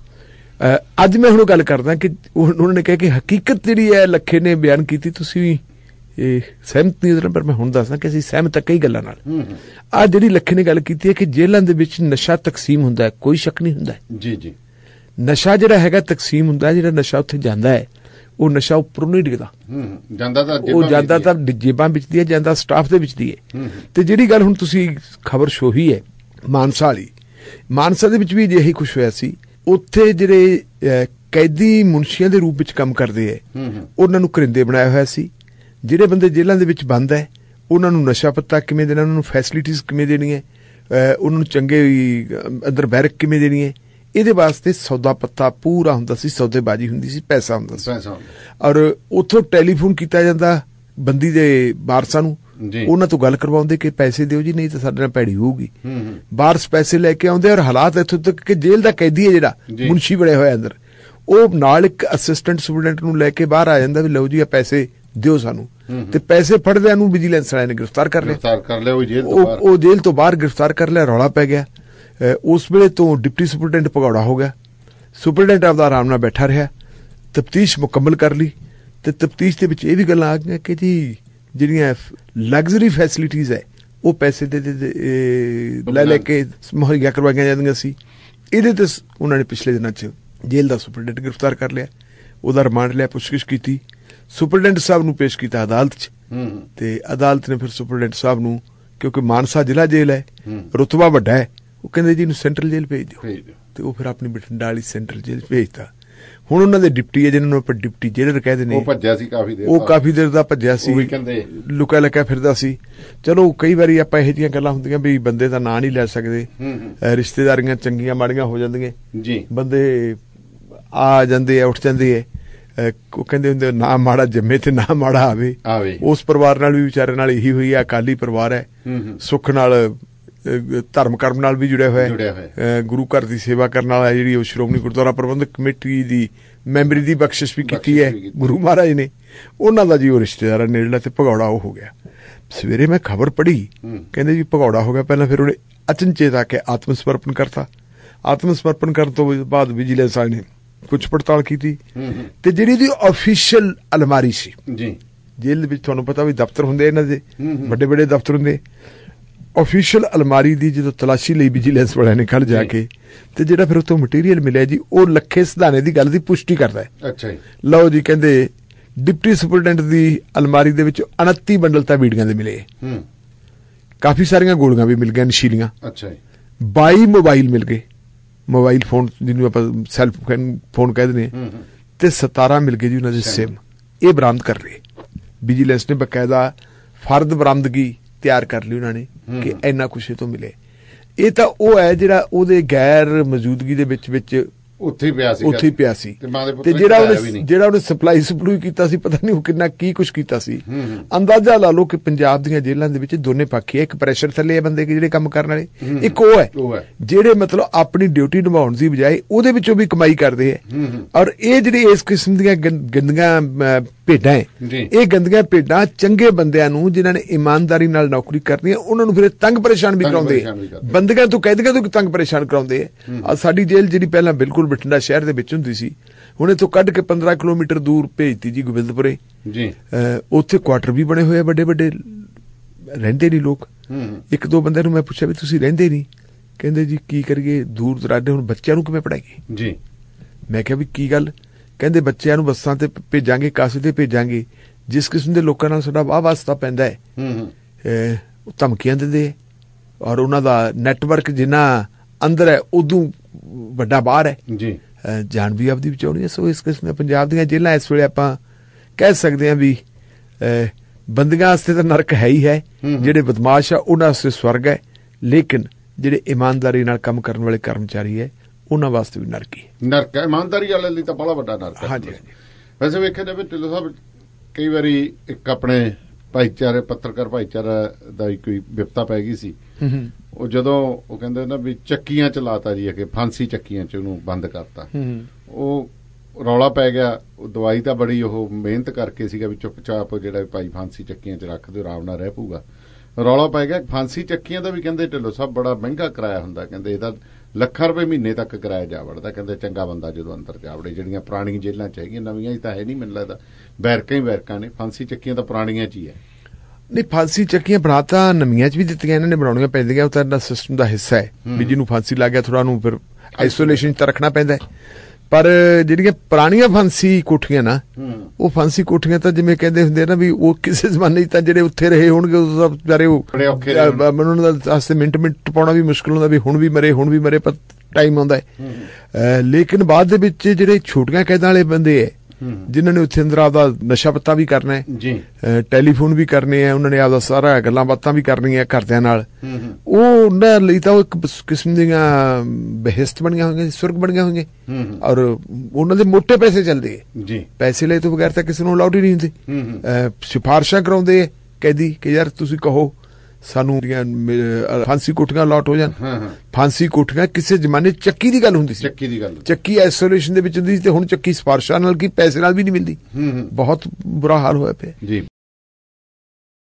ਅੱਜ ਮੈਂ ਹੁਣ ਗੱਲ ਕਰਦਾ ਕਿ ਉਹਨਾਂ ਨੇ ਕਿਹਾ ਕਿ ਹਕੀਕਤ ਜਿਹੜੀ ਹੈ ਲੱਖੇ ਨੇ ਬਿਆਨ ਕੀਤੀ, ਤੁਸੀਂ ਇਹ ਸਹਿਮਤ ਨਹੀਂ ਉਹਦੇ ਨਾਲ, ਪਰ ਮੈਂ ਹੁਣ ਦੱਸਦਾ ਕਿ ਅਸੀਂ ਸਹਿਮਤ ਹਾਂ ਕਈ ਗੱਲਾਂ ਨਾਲ। ਆਹ ਜਿਹੜੀ ਲੱਖੇ ਨੇ ਗੱਲ ਕੀਤੀ ਹੈ ਕਿ ਜੇਲ੍ਹਾਂ ਦੇ ਵਿੱਚ ਨਸ਼ਾ ਤਕਸੀਮ ਹੁੰਦਾ ਹੈ, ਕੋਈ ਸ਼ੱਕ ਨਹੀਂ ਹੁੰਦਾ ਜੀ ਜੀ ਨਸ਼ਾ ਜਿਹੜਾ ਹੈਗਾ ਤਕਸੀਮ ਹੁੰਦਾ, ਜਿਹੜਾ ਨਸ਼ਾ ਉੱਥੇ ਜਾਂਦਾ ਹੈ ਉਹ ਨਸ਼ਾ ਉੱਪਰੋਂ ਨਹੀਂ ਡਿੱਗਦਾ, ਜਾਂਦਾ ਤਾਂ ਉਹ ਜਾਂਦਾ ਤਾਂ ਜੇਬਾਂ ਵਿੱਚ ਦੀ ਹੈ, ਜਾਂਦਾ ਸਟਾਫ ਦੇ ਵਿੱਚ ਦੀ ਹੈ। ਤੇ ਜਿਹੜੀ ਗੱਲ ਹੁਣ ਤੁਸੀਂ ਖਬਰ ਸ਼ੋਹੀ ਹੈ ਮਾਨਸਾ ਵਾਲੀ, ਮਾਨਸਾ ਦੇ ਵਿੱਚ ਵੀ ਅਜਿਹੀ ਕੁਛ ਹੋਇਆ ਸੀ। ਉੱਥੇ ਜਿਹੜੇ ਕੈਦੀ ਮੁਨਸ਼ੀਆਂ ਦੇ ਰੂਪ ਵਿੱਚ ਕੰਮ ਕਰਦੇ ਹੈ ਉਹਨਾਂ ਨੂੰ ਕਰਿੰਦੇ ਬਣਾਇਆ ਹੋਇਆ ਸੀ। ਜਿਹੜੇ ਬੰਦੇ ਜੇਲ੍ਹਾਂ ਦੇ ਵਿੱਚ ਬੰਦ ਹੈ ਉਹਨਾਂ ਨੂੰ ਨਸ਼ਾ ਪੱਤਾ ਕਿਵੇਂ ਦੇਣਾ, ਉਹਨਾਂ ਨੂੰ ਫੈਸਿਲਿਟੀਜ਼ ਕਿਵੇਂ ਦੇਣੀਆਂ, ਉਹਨਾਂ ਨੂੰ ਚੰਗੇ ਅੰਦਰ ਬੈਰਕ ਕਿਵੇਂ ਦੇਣੀ ਹੈ, ਇਹਦੇ ਵਾਸਤੇ ਸੌਦਾ ਪੱਤਾ ਪੂਰਾ ਹੁੰਦਾ ਸੀ, ਸੌਦੇਬਾਜ਼ੀ ਹੁੰਦੀ ਸੀ, ਪੈਸਾ ਹੁੰਦਾ ਸੀ। ਔਰ ਉੱਥੋਂ ਟੈਲੀਫੋਨ ਕੀਤਾ ਜਾਂਦਾ ਬੰਦੀ ਦੇ ਵਾਰਸਾਂ ਨੂੰ, ਉਹਨਾਂ ਤੋਂ ਗੱਲ ਕਰਵਾਉਂਦੇ ਕਿ ਪੈਸੇ ਦਿਓ ਜੀ, ਨਹੀਂ ਤਾਂ ਸਾਡੇ ਨਾਲ ਭੈੜੀ ਹੋਊਗੀ। ਵਾਰਸ ਪੈਸੇ ਲੈ ਕੇ ਆਉਂਦੇ, ਔਰ ਹਾਲਾਤ ਇੱਥੋਂ ਤੱਕ ਕਿ ਜੇਲ੍ਹ ਦਾ ਕੈਦੀ ਹੈ ਜਿਹੜਾ ਮੁਨਸ਼ੀ ਬਣਿਆ ਹੋਇਆ ਅੰਦਰ, ਉਹ ਨਾਲ ਇੱਕ ਅਸਿਸਟੈਂਟ ਸੁਪਰਡੈਂਟ ਨੂੰ ਲੈ ਕੇ ਬਾਹਰ ਆ ਜਾਂਦਾ ਵੀ ਲਓ ਜੀ ਆ ਪੈਸੇ ਦਿਓ ਸਾਨੂੰ, ਤੇ ਪੈਸੇ ਫੜਦਿਆਂ ਨੂੰ ਵਿਜੀਲੈਂਸ ਵਾਲਿਆਂ ਨੇ ਗ੍ਰਿਫਤਾਰ ਕਰ ਲਿਆ, ਉਹ ਜੇਲ੍ਹ ਤੋਂ ਬਾਹਰ ਗ੍ਰਿਫਤਾਰ ਕਰ ਲਿਆ। ਰੌਲਾ ਪੈ ਗਿਆ। ਉਸ ਵੇਲੇ ਤੋਂ ਡਿਪਟੀ ਸੁਪਰਡੈਂਟ ਭਗੌੜਾ ਹੋ ਗਿਆ। ਸੁਪਰਡੈਂਟ ਆਪਦਾ ਆਰਾਮ ਨਾਲ ਬੈਠਾ ਰਿਹਾ, ਤਫਤੀਸ਼ ਮੁਕੰਮਲ ਕਰ ਲਈ, ਤੇ ਤਫਤੀਸ਼ ਦੇ ਵਿੱਚ ਇਹ ਵੀ ਗੱਲਾਂ ਆ ਗਈਆਂ ਕਿ ਜੀ ਜਿਹੜੀਆਂ ਲਗਜ਼ਰੀ ਫੈਸਿਲਿਟੀਜ਼ ਹੈ ਉਹ ਪੈਸੇ ਦੇ ਲੈ ਲੈ ਕੇ ਮੁਹੱਈਆ ਕਰਵਾਈਆਂ ਜਾਂਦੀਆਂ ਸੀ। ਇਹਦੇ ਤੇ ਉਹਨਾਂ ਨੇ ਪਿਛਲੇ ਦਿਨਾਂ 'ਚ ਜੇਲ੍ਹ ਦਾ ਸੁਪਰਡੈਂਟ ਗ੍ਰਿਫਤਾਰ ਕਰ ਲਿਆ, ਉਹਦਾ ਰਿਮਾਂਡ ਲਿਆ, ਪੁੱਛਗਿੱਛ ਕੀਤੀ, ਸੁਪਰਡੈਂਟ ਸਾਹਿਬ ਨੂੰ ਪੇਸ਼ ਕੀਤਾ ਅਦਾਲਤ 'ਚ, ਤੇ ਅਦਾਲਤ ਨੇ ਫਿਰ ਸੁਪਰਡੈਂਟ ਸਾਹਿਬ ਨੂੰ, ਕਿਉਂਕਿ ਮਾਨਸਾ ਜ਼ਿਲ੍ਹਾ ਜੇਲ੍ਹ ਹੈ, ਰੁਤਬਾ ਵੱਡਾ ਹੈ, ਉਹ ਕਹਿੰਦੇ ਜੀ ਇਹਨੂੰ ਸੈਂਟਰਲ ਜੇਲ੍ਹ ਭੇਜ ਦਿਓ, ਤੇ ਉਹ ਫਿਰ ਆਪਣੀ ਬਠਿੰਡਾ ਵਾਲੀ ਸੈਂਟਰਲ ਜੇਲ੍ਹ ਭੇਜਤਾ। ਹੁਣ ਉਹਨਾਂ ਦੇ ਡਿਪਟੀ ਹੈ ਜਿਹਨਾਂ ਨੂੰ ਆਪਾਂ ਡਿਪਟੀ ਜੇਲਰ ਕਹਿੰਦੇ ਨੇ, ਉਹ ਭੱਜਿਆ ਸੀ ਕਾਫੀ ਦੇਰ, ਉਹ ਕਾਫੀ ਦੇਰ ਦਾ ਭੱਜਿਆ ਸੀ, ਲੁਕਾ ਲੁਕਾ ਫਿਰਦਾ ਸੀ। ਚਲੋ ਕਈ ਵਾਰੀ ਆਪਾਂ ਇਹੋ ਜਿਹੀਆਂ ਗੱਲਾਂ ਹੁੰਦੀਆਂ ਵੀ ਬੰਦੇ ਦਾ ਨਾਂ ਨਹੀਂ ਲੈ ਸਕਦੇ, ਰਿਸ਼ਤੇਦਾਰੀਆਂ ਚੰਗੀਆਂ ਮਾੜੀਆਂ ਹੋ ਜਾਂਦੀਆਂ ਜੀ, ਬੰਦੇ ਆ ਜਾਂਦੇ ਆ ਉੱਠ ਜਾਂਦੇ ਆ, ਉਹ ਕਹਿੰਦੇ ਹੁੰਦੇ ਨਾ ਮਾੜਾ ਜੰਮੇ ਤੇ ਨਾ ਮਾੜਾ ਆਵੇ। ਉਸ ਪਰਿਵਾਰ ਨਾਲ ਵੀ ਵਿਚਾਰੇ ਨਾਲ ਇਹੀ ਹੋਈ ਹੈ, ਅਕਾਲੀ ਪਰਿਵਾਰ ਹੈ, ਸੁੱਖ ਨਾਲ ਧਰਮ ਕਰਮ ਨਾਲ ਵੀ ਜੁੜਿਆ ਹੋਇਆ, ਗੁਰੂ ਘਰ ਦੀ ਸੇਵਾ ਕਰਨ ਵਾਲਾ ਜਿਹੜੀ ਉਹ ਸ਼੍ਰੋਮਣੀ ਗੁਰਦੁਆਰਾ ਪ੍ਰਬੰਧਕ ਕਮੇਟੀ ਦੀ ਮੈਂਬਰੀ ਦੀ ਬਖਸ਼ਿਸ਼ ਵੀ ਕੀਤੀ ਹੈ ਗੁਰੂ ਮਹਾਰਾਜ ਨੇ, ਉਹਨਾਂ ਦਾ ਜੀ ਉਹ ਰਿਸ਼ਤੇਦਾਰ ਨੇੜਲਾ ਤੇ ਭਗੌੜਾ ਉਹ ਹੋ ਗਿਆ। ਸਵੇਰੇ ਮੈਂ ਖਬਰ ਪੜ੍ਹੀ, ਕਹਿੰਦੇ ਜੀ ਭਗੌੜਾ ਹੋ ਗਿਆ। ਪਹਿਲਾਂ ਫਿਰ ਉਹਨੇ ਅਚਨਚੇਤ ਆ ਕੇ ਆਤਮ ਸਮਰਪਣ ਕਰਤਾ। ਆਤਮ ਸਮਰਪਣ ਕਰਨ ਤੋਂ ਬਾਅਦ ਵਿਜੀਲੈਂਸ ਵਾਲੇ ਨੇ ਪੁੱਛ ਪੜਤਾਲ ਕੀਤੀ, ਤੇ ਜਿਹੜੀ ਇਹਦੀ ਆਫੀਸ਼ੀਅਲ ਅਲਮਾਰੀ ਸੀ ਜੇਲ੍ਹ ਵਿੱਚ, ਤੁਹਾਨੂੰ ਪਤਾ ਵੀ ਦਫ਼ਤਰ ਹੁੰਦੇ ਇਹਨਾਂ ਦੇ, ਵੱਡੇ ਵੱਡੇ ਦਫ਼ਤਰ ਹੁੰਦੇ, ਆਫੀਸ਼ੀਅਲ ਅਲਮਾਰੀ ਦੀ ਜਦੋਂ ਤਲਾਸ਼ੀ ਲਈ ਵਿਜੀਲੈਂਸ ਵਾਲਿਆਂ ਨੇ ਕੱਲ ਜਾ ਕੇ, ਤੇ ਜਿਹੜਾ ਫਿਰ ਉੱਥੋਂ ਮਟੀਰੀਅਲ ਮਿਲਿਆ ਜੀ ਉਹ ਲੱਖੇ ਸਿਧਾਣੇ ਦੀ ਗੱਲ ਦੀ ਪੁਸ਼ਟੀ ਕਰਦਾ ਹੈ। ਅੱਛਾ ਜੀ, ਲਓ ਜੀ, ਕਹਿੰਦੇ ਡਿਪਟੀ ਸੁਪਰਡੈਂਟ ਦੀ ਅਲਮਾਰੀ ਦੇ ਵਿੱਚ ਉਨੱਤੀ ਬੰਡਲ ਤਾਂ ਬੀੜੀਆਂ ਦੇ ਮਿਲੇ, ਕਾਫੀ ਸਾਰੀਆਂ ਗੋਲੀਆਂ ਵੀ ਮਿਲ ਗਈਆਂ ਨਸ਼ੀਲੀਆਂ। ਅੱਛਾ ਜੀ, ਬਾਈ ਮੋਬਾਈਲ ਮਿਲ ਗਏ, ਮੋਬਾਈਲ ਫੋਨ ਜਿਹਨੂੰ ਆਪਾਂ ਸੈਲਫ ਫੋਨ ਕਹਿ ਦਿੰਦੇ, ਤੇ ਸਤਾਰਾਂ ਮਿਲ ਗਏ ਜੀ ਉਹਨਾਂ ਦੇ ਸਿਮ। ਇਹ ਬਰਾਮਦ ਕਰ ਰਹੇ ਵਿਜੀਲੈਂਸ ਨੇ, ਬਕਾਇਦਾ ਫਰਦ ਬਰਾਮਦਗੀ ਤਿਆਰ ਕਰ ਲਈ ਉਹਨਾਂ ਨੇ ਕਿ ਇੰਨਾ ਕੁਛ ਤੋਂ ਮਿਲੇ। ਇਹ ਤਾਂ ਉਹ ਹੈ ਜਿਹੜਾ ਉਹਦੇ ਗੈਰ ਮੌਜੂਦਗੀ ਦੇ ਵਿੱਚ ਵਿੱਚ ਉੱਥੇ ਹੀ ਪਿਆ ਸੀ ਉੱਥੇ ਹੀ ਪਿਆ ਸੀ ਤੇ ਮਾਂ ਦੇ ਤੇ ਪੁੱਤਰ ਜਿਹੜਾ ਉਹਨੇ ਜਿਹੜਾ ਉਹਨੇ ਸਪਲਾਈ ਸਪਲੂਈ ਕੀਤਾ ਸੀ ਪਤਾ ਨਹੀਂ ਉਹ ਕਿੰਨਾ ਕੀ ਕੁਝ ਕੀਤਾ ਸੀ। ਅੰਦਾਜ਼ਾ ਲਾ ਲਓ ਕਿ ਪੰਜਾਬ ਦੀਆਂ ਜੇਲ੍ਹਾਂ ਦੇ ਵਿੱਚ ਦੋਨੇ ਪੱਖ ਹੈ, ਇੱਕ ਪ੍ਰੈਸ਼ਰ ਥੱਲੇ ਆ ਬੰਦੇ ਜਿਹੜੇ ਕੰਮ ਕਰਨ ਵਾਲੇ, ਇੱਕ ਉਹ ਹੈ ਜਿਹੜੇ ਮਤਲਬ ਆਪਣੀ ਡਿਊਟੀ ਨਿਭਾਉਣ ਦੀ ਬਜਾਏ ਉਹਦੇ ਵਿੱਚੋਂ ਵੀ ਕਮਾਈ ਕਰਦੇ ਹੈ। ਔਰ ਇਹ ਜਿਹੜੀ ਇਸ ਕਿਸਮ ਦੀਆਂ ਗੰਦੀਆਂ ਭੇਡਾਂ ਹੈ, ਇਹ ਗੰਦੀਆਂ ਭੇਡਾਂ ਚੰਗੇ ਬੰਦਿਆਂ ਨੂੰ ਜਿਨ੍ਹਾਂ ਨੇ ਇਮਾਨਦਾਰੀ ਨਾਲ ਨੌਕਰੀ ਕਰਨੀ ਹੈ ਉਹਨਾਂ ਨੂੰ ਫਿਰ ਤੰਗ ਪਰੇਸ਼ਾਨ ਵੀ ਕਰਾਉਂਦੇ ਹੈ, ਬੰਦਿਆਂ ਤੋਂ ਕੈਦੀਆਂ ਤੋਂ ਤੰਗ ਪਰੇਸ਼ਾਨ ਕਰਾਉਂਦੇ ਹੈ। ਸਾਡੀ ਜੇਲ੍ਹ ਜਿਹੜੀ ਪਹਿਲਾਂ ਬਿਲਕੁਲ ਬਠਿੰਡਾ ਸ਼ਹਿਰ ਦੇ ਵਿੱਚ ਹੁੰਦੀ ਸੀ, ਹੁਣ ਇੱਥੋਂ ਕੱਢ ਕੇ ਪੰਦਰਾਂ ਕਿਲੋਮੀਟਰ ਦੂਰ ਭੇਜਤੀ ਜੀ ਗੋਬਿੰਦਪੁਰੇ ਜੀ। ਉੱਥੇ ਕੁਆਟਰ ਵੀ ਬਣੇ ਹੋਏ ਆ ਵੱਡੇ ਵੱਡੇ, ਰਹਿੰਦੇ ਨਹੀਂ ਲੋਕ। ਇੱਕ ਦੋ ਬੰਦਿਆਂ ਨੂੰ ਮੈਂ ਪੁੱਛਿਆ ਵੀ ਤੁਸੀਂ ਰਹਿੰਦੇ ਨਹੀਂ, ਕਹਿੰਦੇ ਜੀ ਕੀ ਕਰੀਏ ਦੂਰ ਦਰਾਡੇ, ਹੁਣ ਬੱਚਿਆਂ ਨੂੰ ਕਿਵੇਂ ਪੜ੍ਹਾਈਏ ਜੀ। ਮੈਂ ਕਿਹਾ ਵੀ ਕੀ ਗੱਲ, ਕਹਿੰਦੇ ਬੱਚਿਆਂ ਨੂੰ ਬੱਸਾਂ ਤੇ ਭੇਜਾਂਗੇ, ਕਾਸੇ ਤੇ ਭੇਜਾਂਗੇ, ਜਿਸ ਕਿਸਮ ਦੇ ਲੋਕਾਂ ਨਾਲ ਸਾਡਾ ਵਾਹ ਵਾਸਤਾ ਪੈਂਦਾ ਹੈ ਧਮਕੀਆਂ ਦਿੰਦੇ ਔਰ ਉਹਨਾਂ ਦਾ ਨੈਟਵਰਕ ਜਿੰਨਾ ਅੰਦਰ ਹੈ ਉਦੋਂ ਵੱਡਾ ਬਾਹਰ ਹੈ ਜੀ, ਜਾਨ ਵੀ ਆਪਦੀ ਬਚਾਉਣੀ ਹੈ। ਸੋ ਇਸ ਕਿਸਮ ਦੇ ਪੰਜਾਬ ਦੀਆਂ ਜੇਲ੍ਹਾਂ ਇਸ ਵੇਲੇ ਆਪਾਂ ਕਹਿ ਸਕਦੇ ਹਾਂ ਵੀ ਬੰਦਿਆਂ ਵਾਸਤੇ ਤਾਂ ਨਰਕ ਹੈ ਹੀ ਹੈ, ਜਿਹੜੇ ਬਦਮਾਸ਼ ਆ ਉਹਨਾਂ ਵਾਸਤੇ ਸਵਰਗ ਹੈ, ਲੇਕਿਨ ਜਿਹੜੇ ਇਮਾਨਦਾਰੀ ਨਾਲ ਕੰਮ ਕਰਨ ਵਾਲੇ ਕਰਮਚਾਰੀ ਹੈ ਉਹਨਾਂ ਵਾਸਤੇ ਵੀ ਨਰਕ ਹੀ ਨਰਕ ਹੈ। ਇਮਾਨਦਾਰੀ ਵਾਲੇ ਲਈ ਤਾਂ ਬੜਾ ਵੱਡਾ ਨਰਕ ਹੈ। ਹਾਂਜੀ ਹਾਂਜੀ। ਵੈਸੇ ਵੇਖਿਆ ਜਾਵੇ ਢਿੱਲੋਂ ਸਾਹਿਬ ਕਈ ਵਾਰੀ ਇੱਕ ਆਪਣੇ ਭਾਈਚਾਰੇ ਪੱਤਰਕਾਰ ਭਾਈਚਾਰਾ ਦਾ ਕੋਈ ਵਿਪਤਾ ਪੈ ਗਈ ਸੀ, ਉਹ ਜਦੋਂ ਉਹ ਕਹਿੰਦੇ ਨਾ ਵੀ ਚੱਕੀਆਂ ਚਲਾਤਾ ਜੀ ਕਿ ਫਾਂਸੀ ਚੱਕੀਆਂ ਚ ਉਹਨੂੰ ਬੰਦ ਕਰਤਾ, ਉਹ ਰੌਲਾ ਪੈ ਗਿਆ। ਉਹ ਦਵਾਈ ਤਾਂ ਬੜੀ ਉਹ ਮਿਹਨਤ ਕਰਕੇ ਸੀਗਾ ਵੀ ਚੁੱਪ ਚਾਪ ਜਿਹੜਾ ਭਾਈ ਫਾਂਸੀ ਚੱਕੀਆਂ ਚ ਰੱਖ ਦਿਓ ਆਰਾਮ ਨਾਲ ਰਹਿ ਪਊਗਾ, ਰੌਲਾ ਪੈ ਗਿਆ। ਫਾਂਸੀ ਚੱਕੀਆਂ ਦਾ ਵੀ ਕਹਿੰਦੇ ਢਿੱਲੋਂ ਸਾਹਿਬ ਬੜਾ ਮਹਿੰਗਾ ਕਿਰਾਇਆ ਹੁੰਦਾ, ਕਹਿੰਦੇ ਇਹਦਾ ਲੱਖਾਂ ਰੁਪਏ ਮਹੀਨੇ ਤੱਕ ਕਿਰਾਇਆ ਜਾ ਵੜਦਾ, ਕਹਿੰਦੇ ਚੰਗਾ ਬੰਦਾ ਜਦੋਂ ਅੰਦਰ ਜਾ ਵੜੇ। ਜਿਹੜੀਆਂ ਪੁਰਾਣੀਆਂ ਜੇਲ੍ਹਾਂ ਚ ਹੈਗੀਆਂ, ਨਵੀਆਂ ਹੀ ਤਾਂ ਹੈ ਨਹੀਂ, ਮੈਨੂੰ ਲੱਗਦਾ ਬੈਰਕਾਂ ਹੀ ਬੈਰਕਾਂ ਨੇ, ਫਾਂਸੀ ਚੱਕੀਆਂ ਤਾਂ ਪੁਰਾਣੀਆਂ ਚ ਹੀ ਹੈ। ਨਹੀਂ, ਫਾਂਸੀ ਚੱਕੀਆਂ ਬਣਾ ਤਾਂ ਨਵੀਆਂ ਚ ਵੀ ਦਿੱਤੀਆਂ, ਇਹਨਾਂ ਨੇ ਬਣਾਉਣੀਆਂ ਪੈਂਦੀਆਂ, ਉਹ ਤਾਂ ਇਹਨਾਂ ਸਿਸਟਮ ਦਾ ਹਿੱਸਾ ਹੈ ਵੀ ਜਿਹਨੂੰ ਫਾਂਸੀ ਲੱਗ ਗਿਆ ਥੋੜਾ ਨੂੰ ਫਿਰ ਆਈਸੋਲੇਸ਼ਨ ਚ ਤਾਂ ਰੱਖਣਾ ਪੈਂਦਾ। ਪਰ ਜਿਹੜੀਆਂ ਪੁਰਾਣੀਆਂ ਫਾਂਸੀ ਕੋਠੀਆਂ ਨਾ, ਉਹ ਫਾਂਸੀ ਕੋਠੀਆਂ ਤਾਂ ਜਿਵੇਂ ਕਹਿੰਦੇ ਹੁੰਦੇ ਨਾ ਵੀ ਉਹ ਕਿਸੇ ਜ਼ਮਾਨੇ ਚ ਤਾਂ ਜਿਹੜੇ ਉੱਥੇ ਰਹੇ ਹੋਣਗੇ ਉਹ ਵਿਚਾਰੇ ਉਹਨਾਂ ਦਾ ਵਾਸਤੇ ਮਿੰਟ ਮਿੰਟ ਪਾਉਣਾ ਵੀ ਮੁਸ਼ਕਿਲ ਹੁੰਦਾ ਵੀ ਹੁਣ ਵੀ ਮਰੇ ਹੁਣ ਵੀ ਮਰੇ, ਪਰ ਟਾਈਮ ਆਉਂਦਾ ਹੈ। ਲੇਕਿਨ ਬਾਅਦ ਦੇ ਵਿੱਚ ਜਿਹੜੇ ਛੋਟੀਆਂ ਕੈਦਾਂ ਵਾਲੇ ਬੰਦੇ ਹੈ ਜਿਨ੍ਹਾਂ ਨੇ ਉੱਥੇ ਅੰਦਰ ਆਪਦਾ ਨਸ਼ਾ ਪੱਤਾ ਵੀ ਕਰਨਾ ਹੈ, ਟੈਲੀਫੋਨ ਵੀ ਕਰਨੇ ਹੈ, ਉਹਨਾਂ ਨੇ ਆਪਦਾ ਸਾਰਾ ਗੱਲਾਂ ਬਾਤਾਂ ਵੀ ਕਰਨੀਆਂ ਘਰਦਿਆਂ ਨਾਲ, ਉਹ ਉਹਨਾਂ ਲਈ ਤਾਂ ਉਹ ਇੱਕ ਕਿਸਮ ਦੀਆਂ ਬਹਿਸ਼ਤ ਬਣੀਆਂ ਹੋਈਆਂ, ਸੁਰਗ ਬਣੀਆਂ ਹੋਈਆਂ ਔਰ ਉਹਨਾਂ ਦੇ ਮੋਟੇ ਪੈਸੇ ਚੱਲਦੇ ਹੈ। ਪੈਸੇ ਲਏ ਤੋਂ ਬਗੈਰ ਤਾਂ ਕਿਸੇ ਨੂੰ ਅਲਾਉਡ ਹੀ ਨਹੀਂ ਹੁੰਦੀ। ਸਿਫਾਰਸ਼ਾਂ ਕਰਾਉਂਦੇ ਕੈਦੀ ਕਿ ਯਾਰ ਤੁਸੀਂ ਕਹੋ ਸਾਨੂੰ ਫਾਂਸੀ ਕੋਠੀਆਂ ਅਲਾਟ ਹੋ ਜਾਣ। ਫਾਂਸੀ ਕੋਠੀਆਂ ਕਿਸੇ ਜ਼ਮਾਨੇ ਚੱਕੀ ਦੀ ਗੱਲ ਹੁੰਦੀ ਸੀ, ਚੱਕੀ ਦੀ ਗੱਲ ਚੱਕੀ ਆਈਸੋਲੇਸ਼ਨ ਦੇ ਵਿੱਚ ਹੁੰਦੀ ਸੀ, ਤੇ ਹੁਣ ਚੱਕੀ ਸਿਫਾਰਸ਼ਾਂ ਨਾਲ ਕੀ ਪੈਸੇ ਨਾਲ ਵੀ ਨਹੀਂ ਮਿਲਦੀ। ਬਹੁਤ ਬੁਰਾ ਹਾਲ ਹੋਇਆ ਪਿਆ ਜੀ।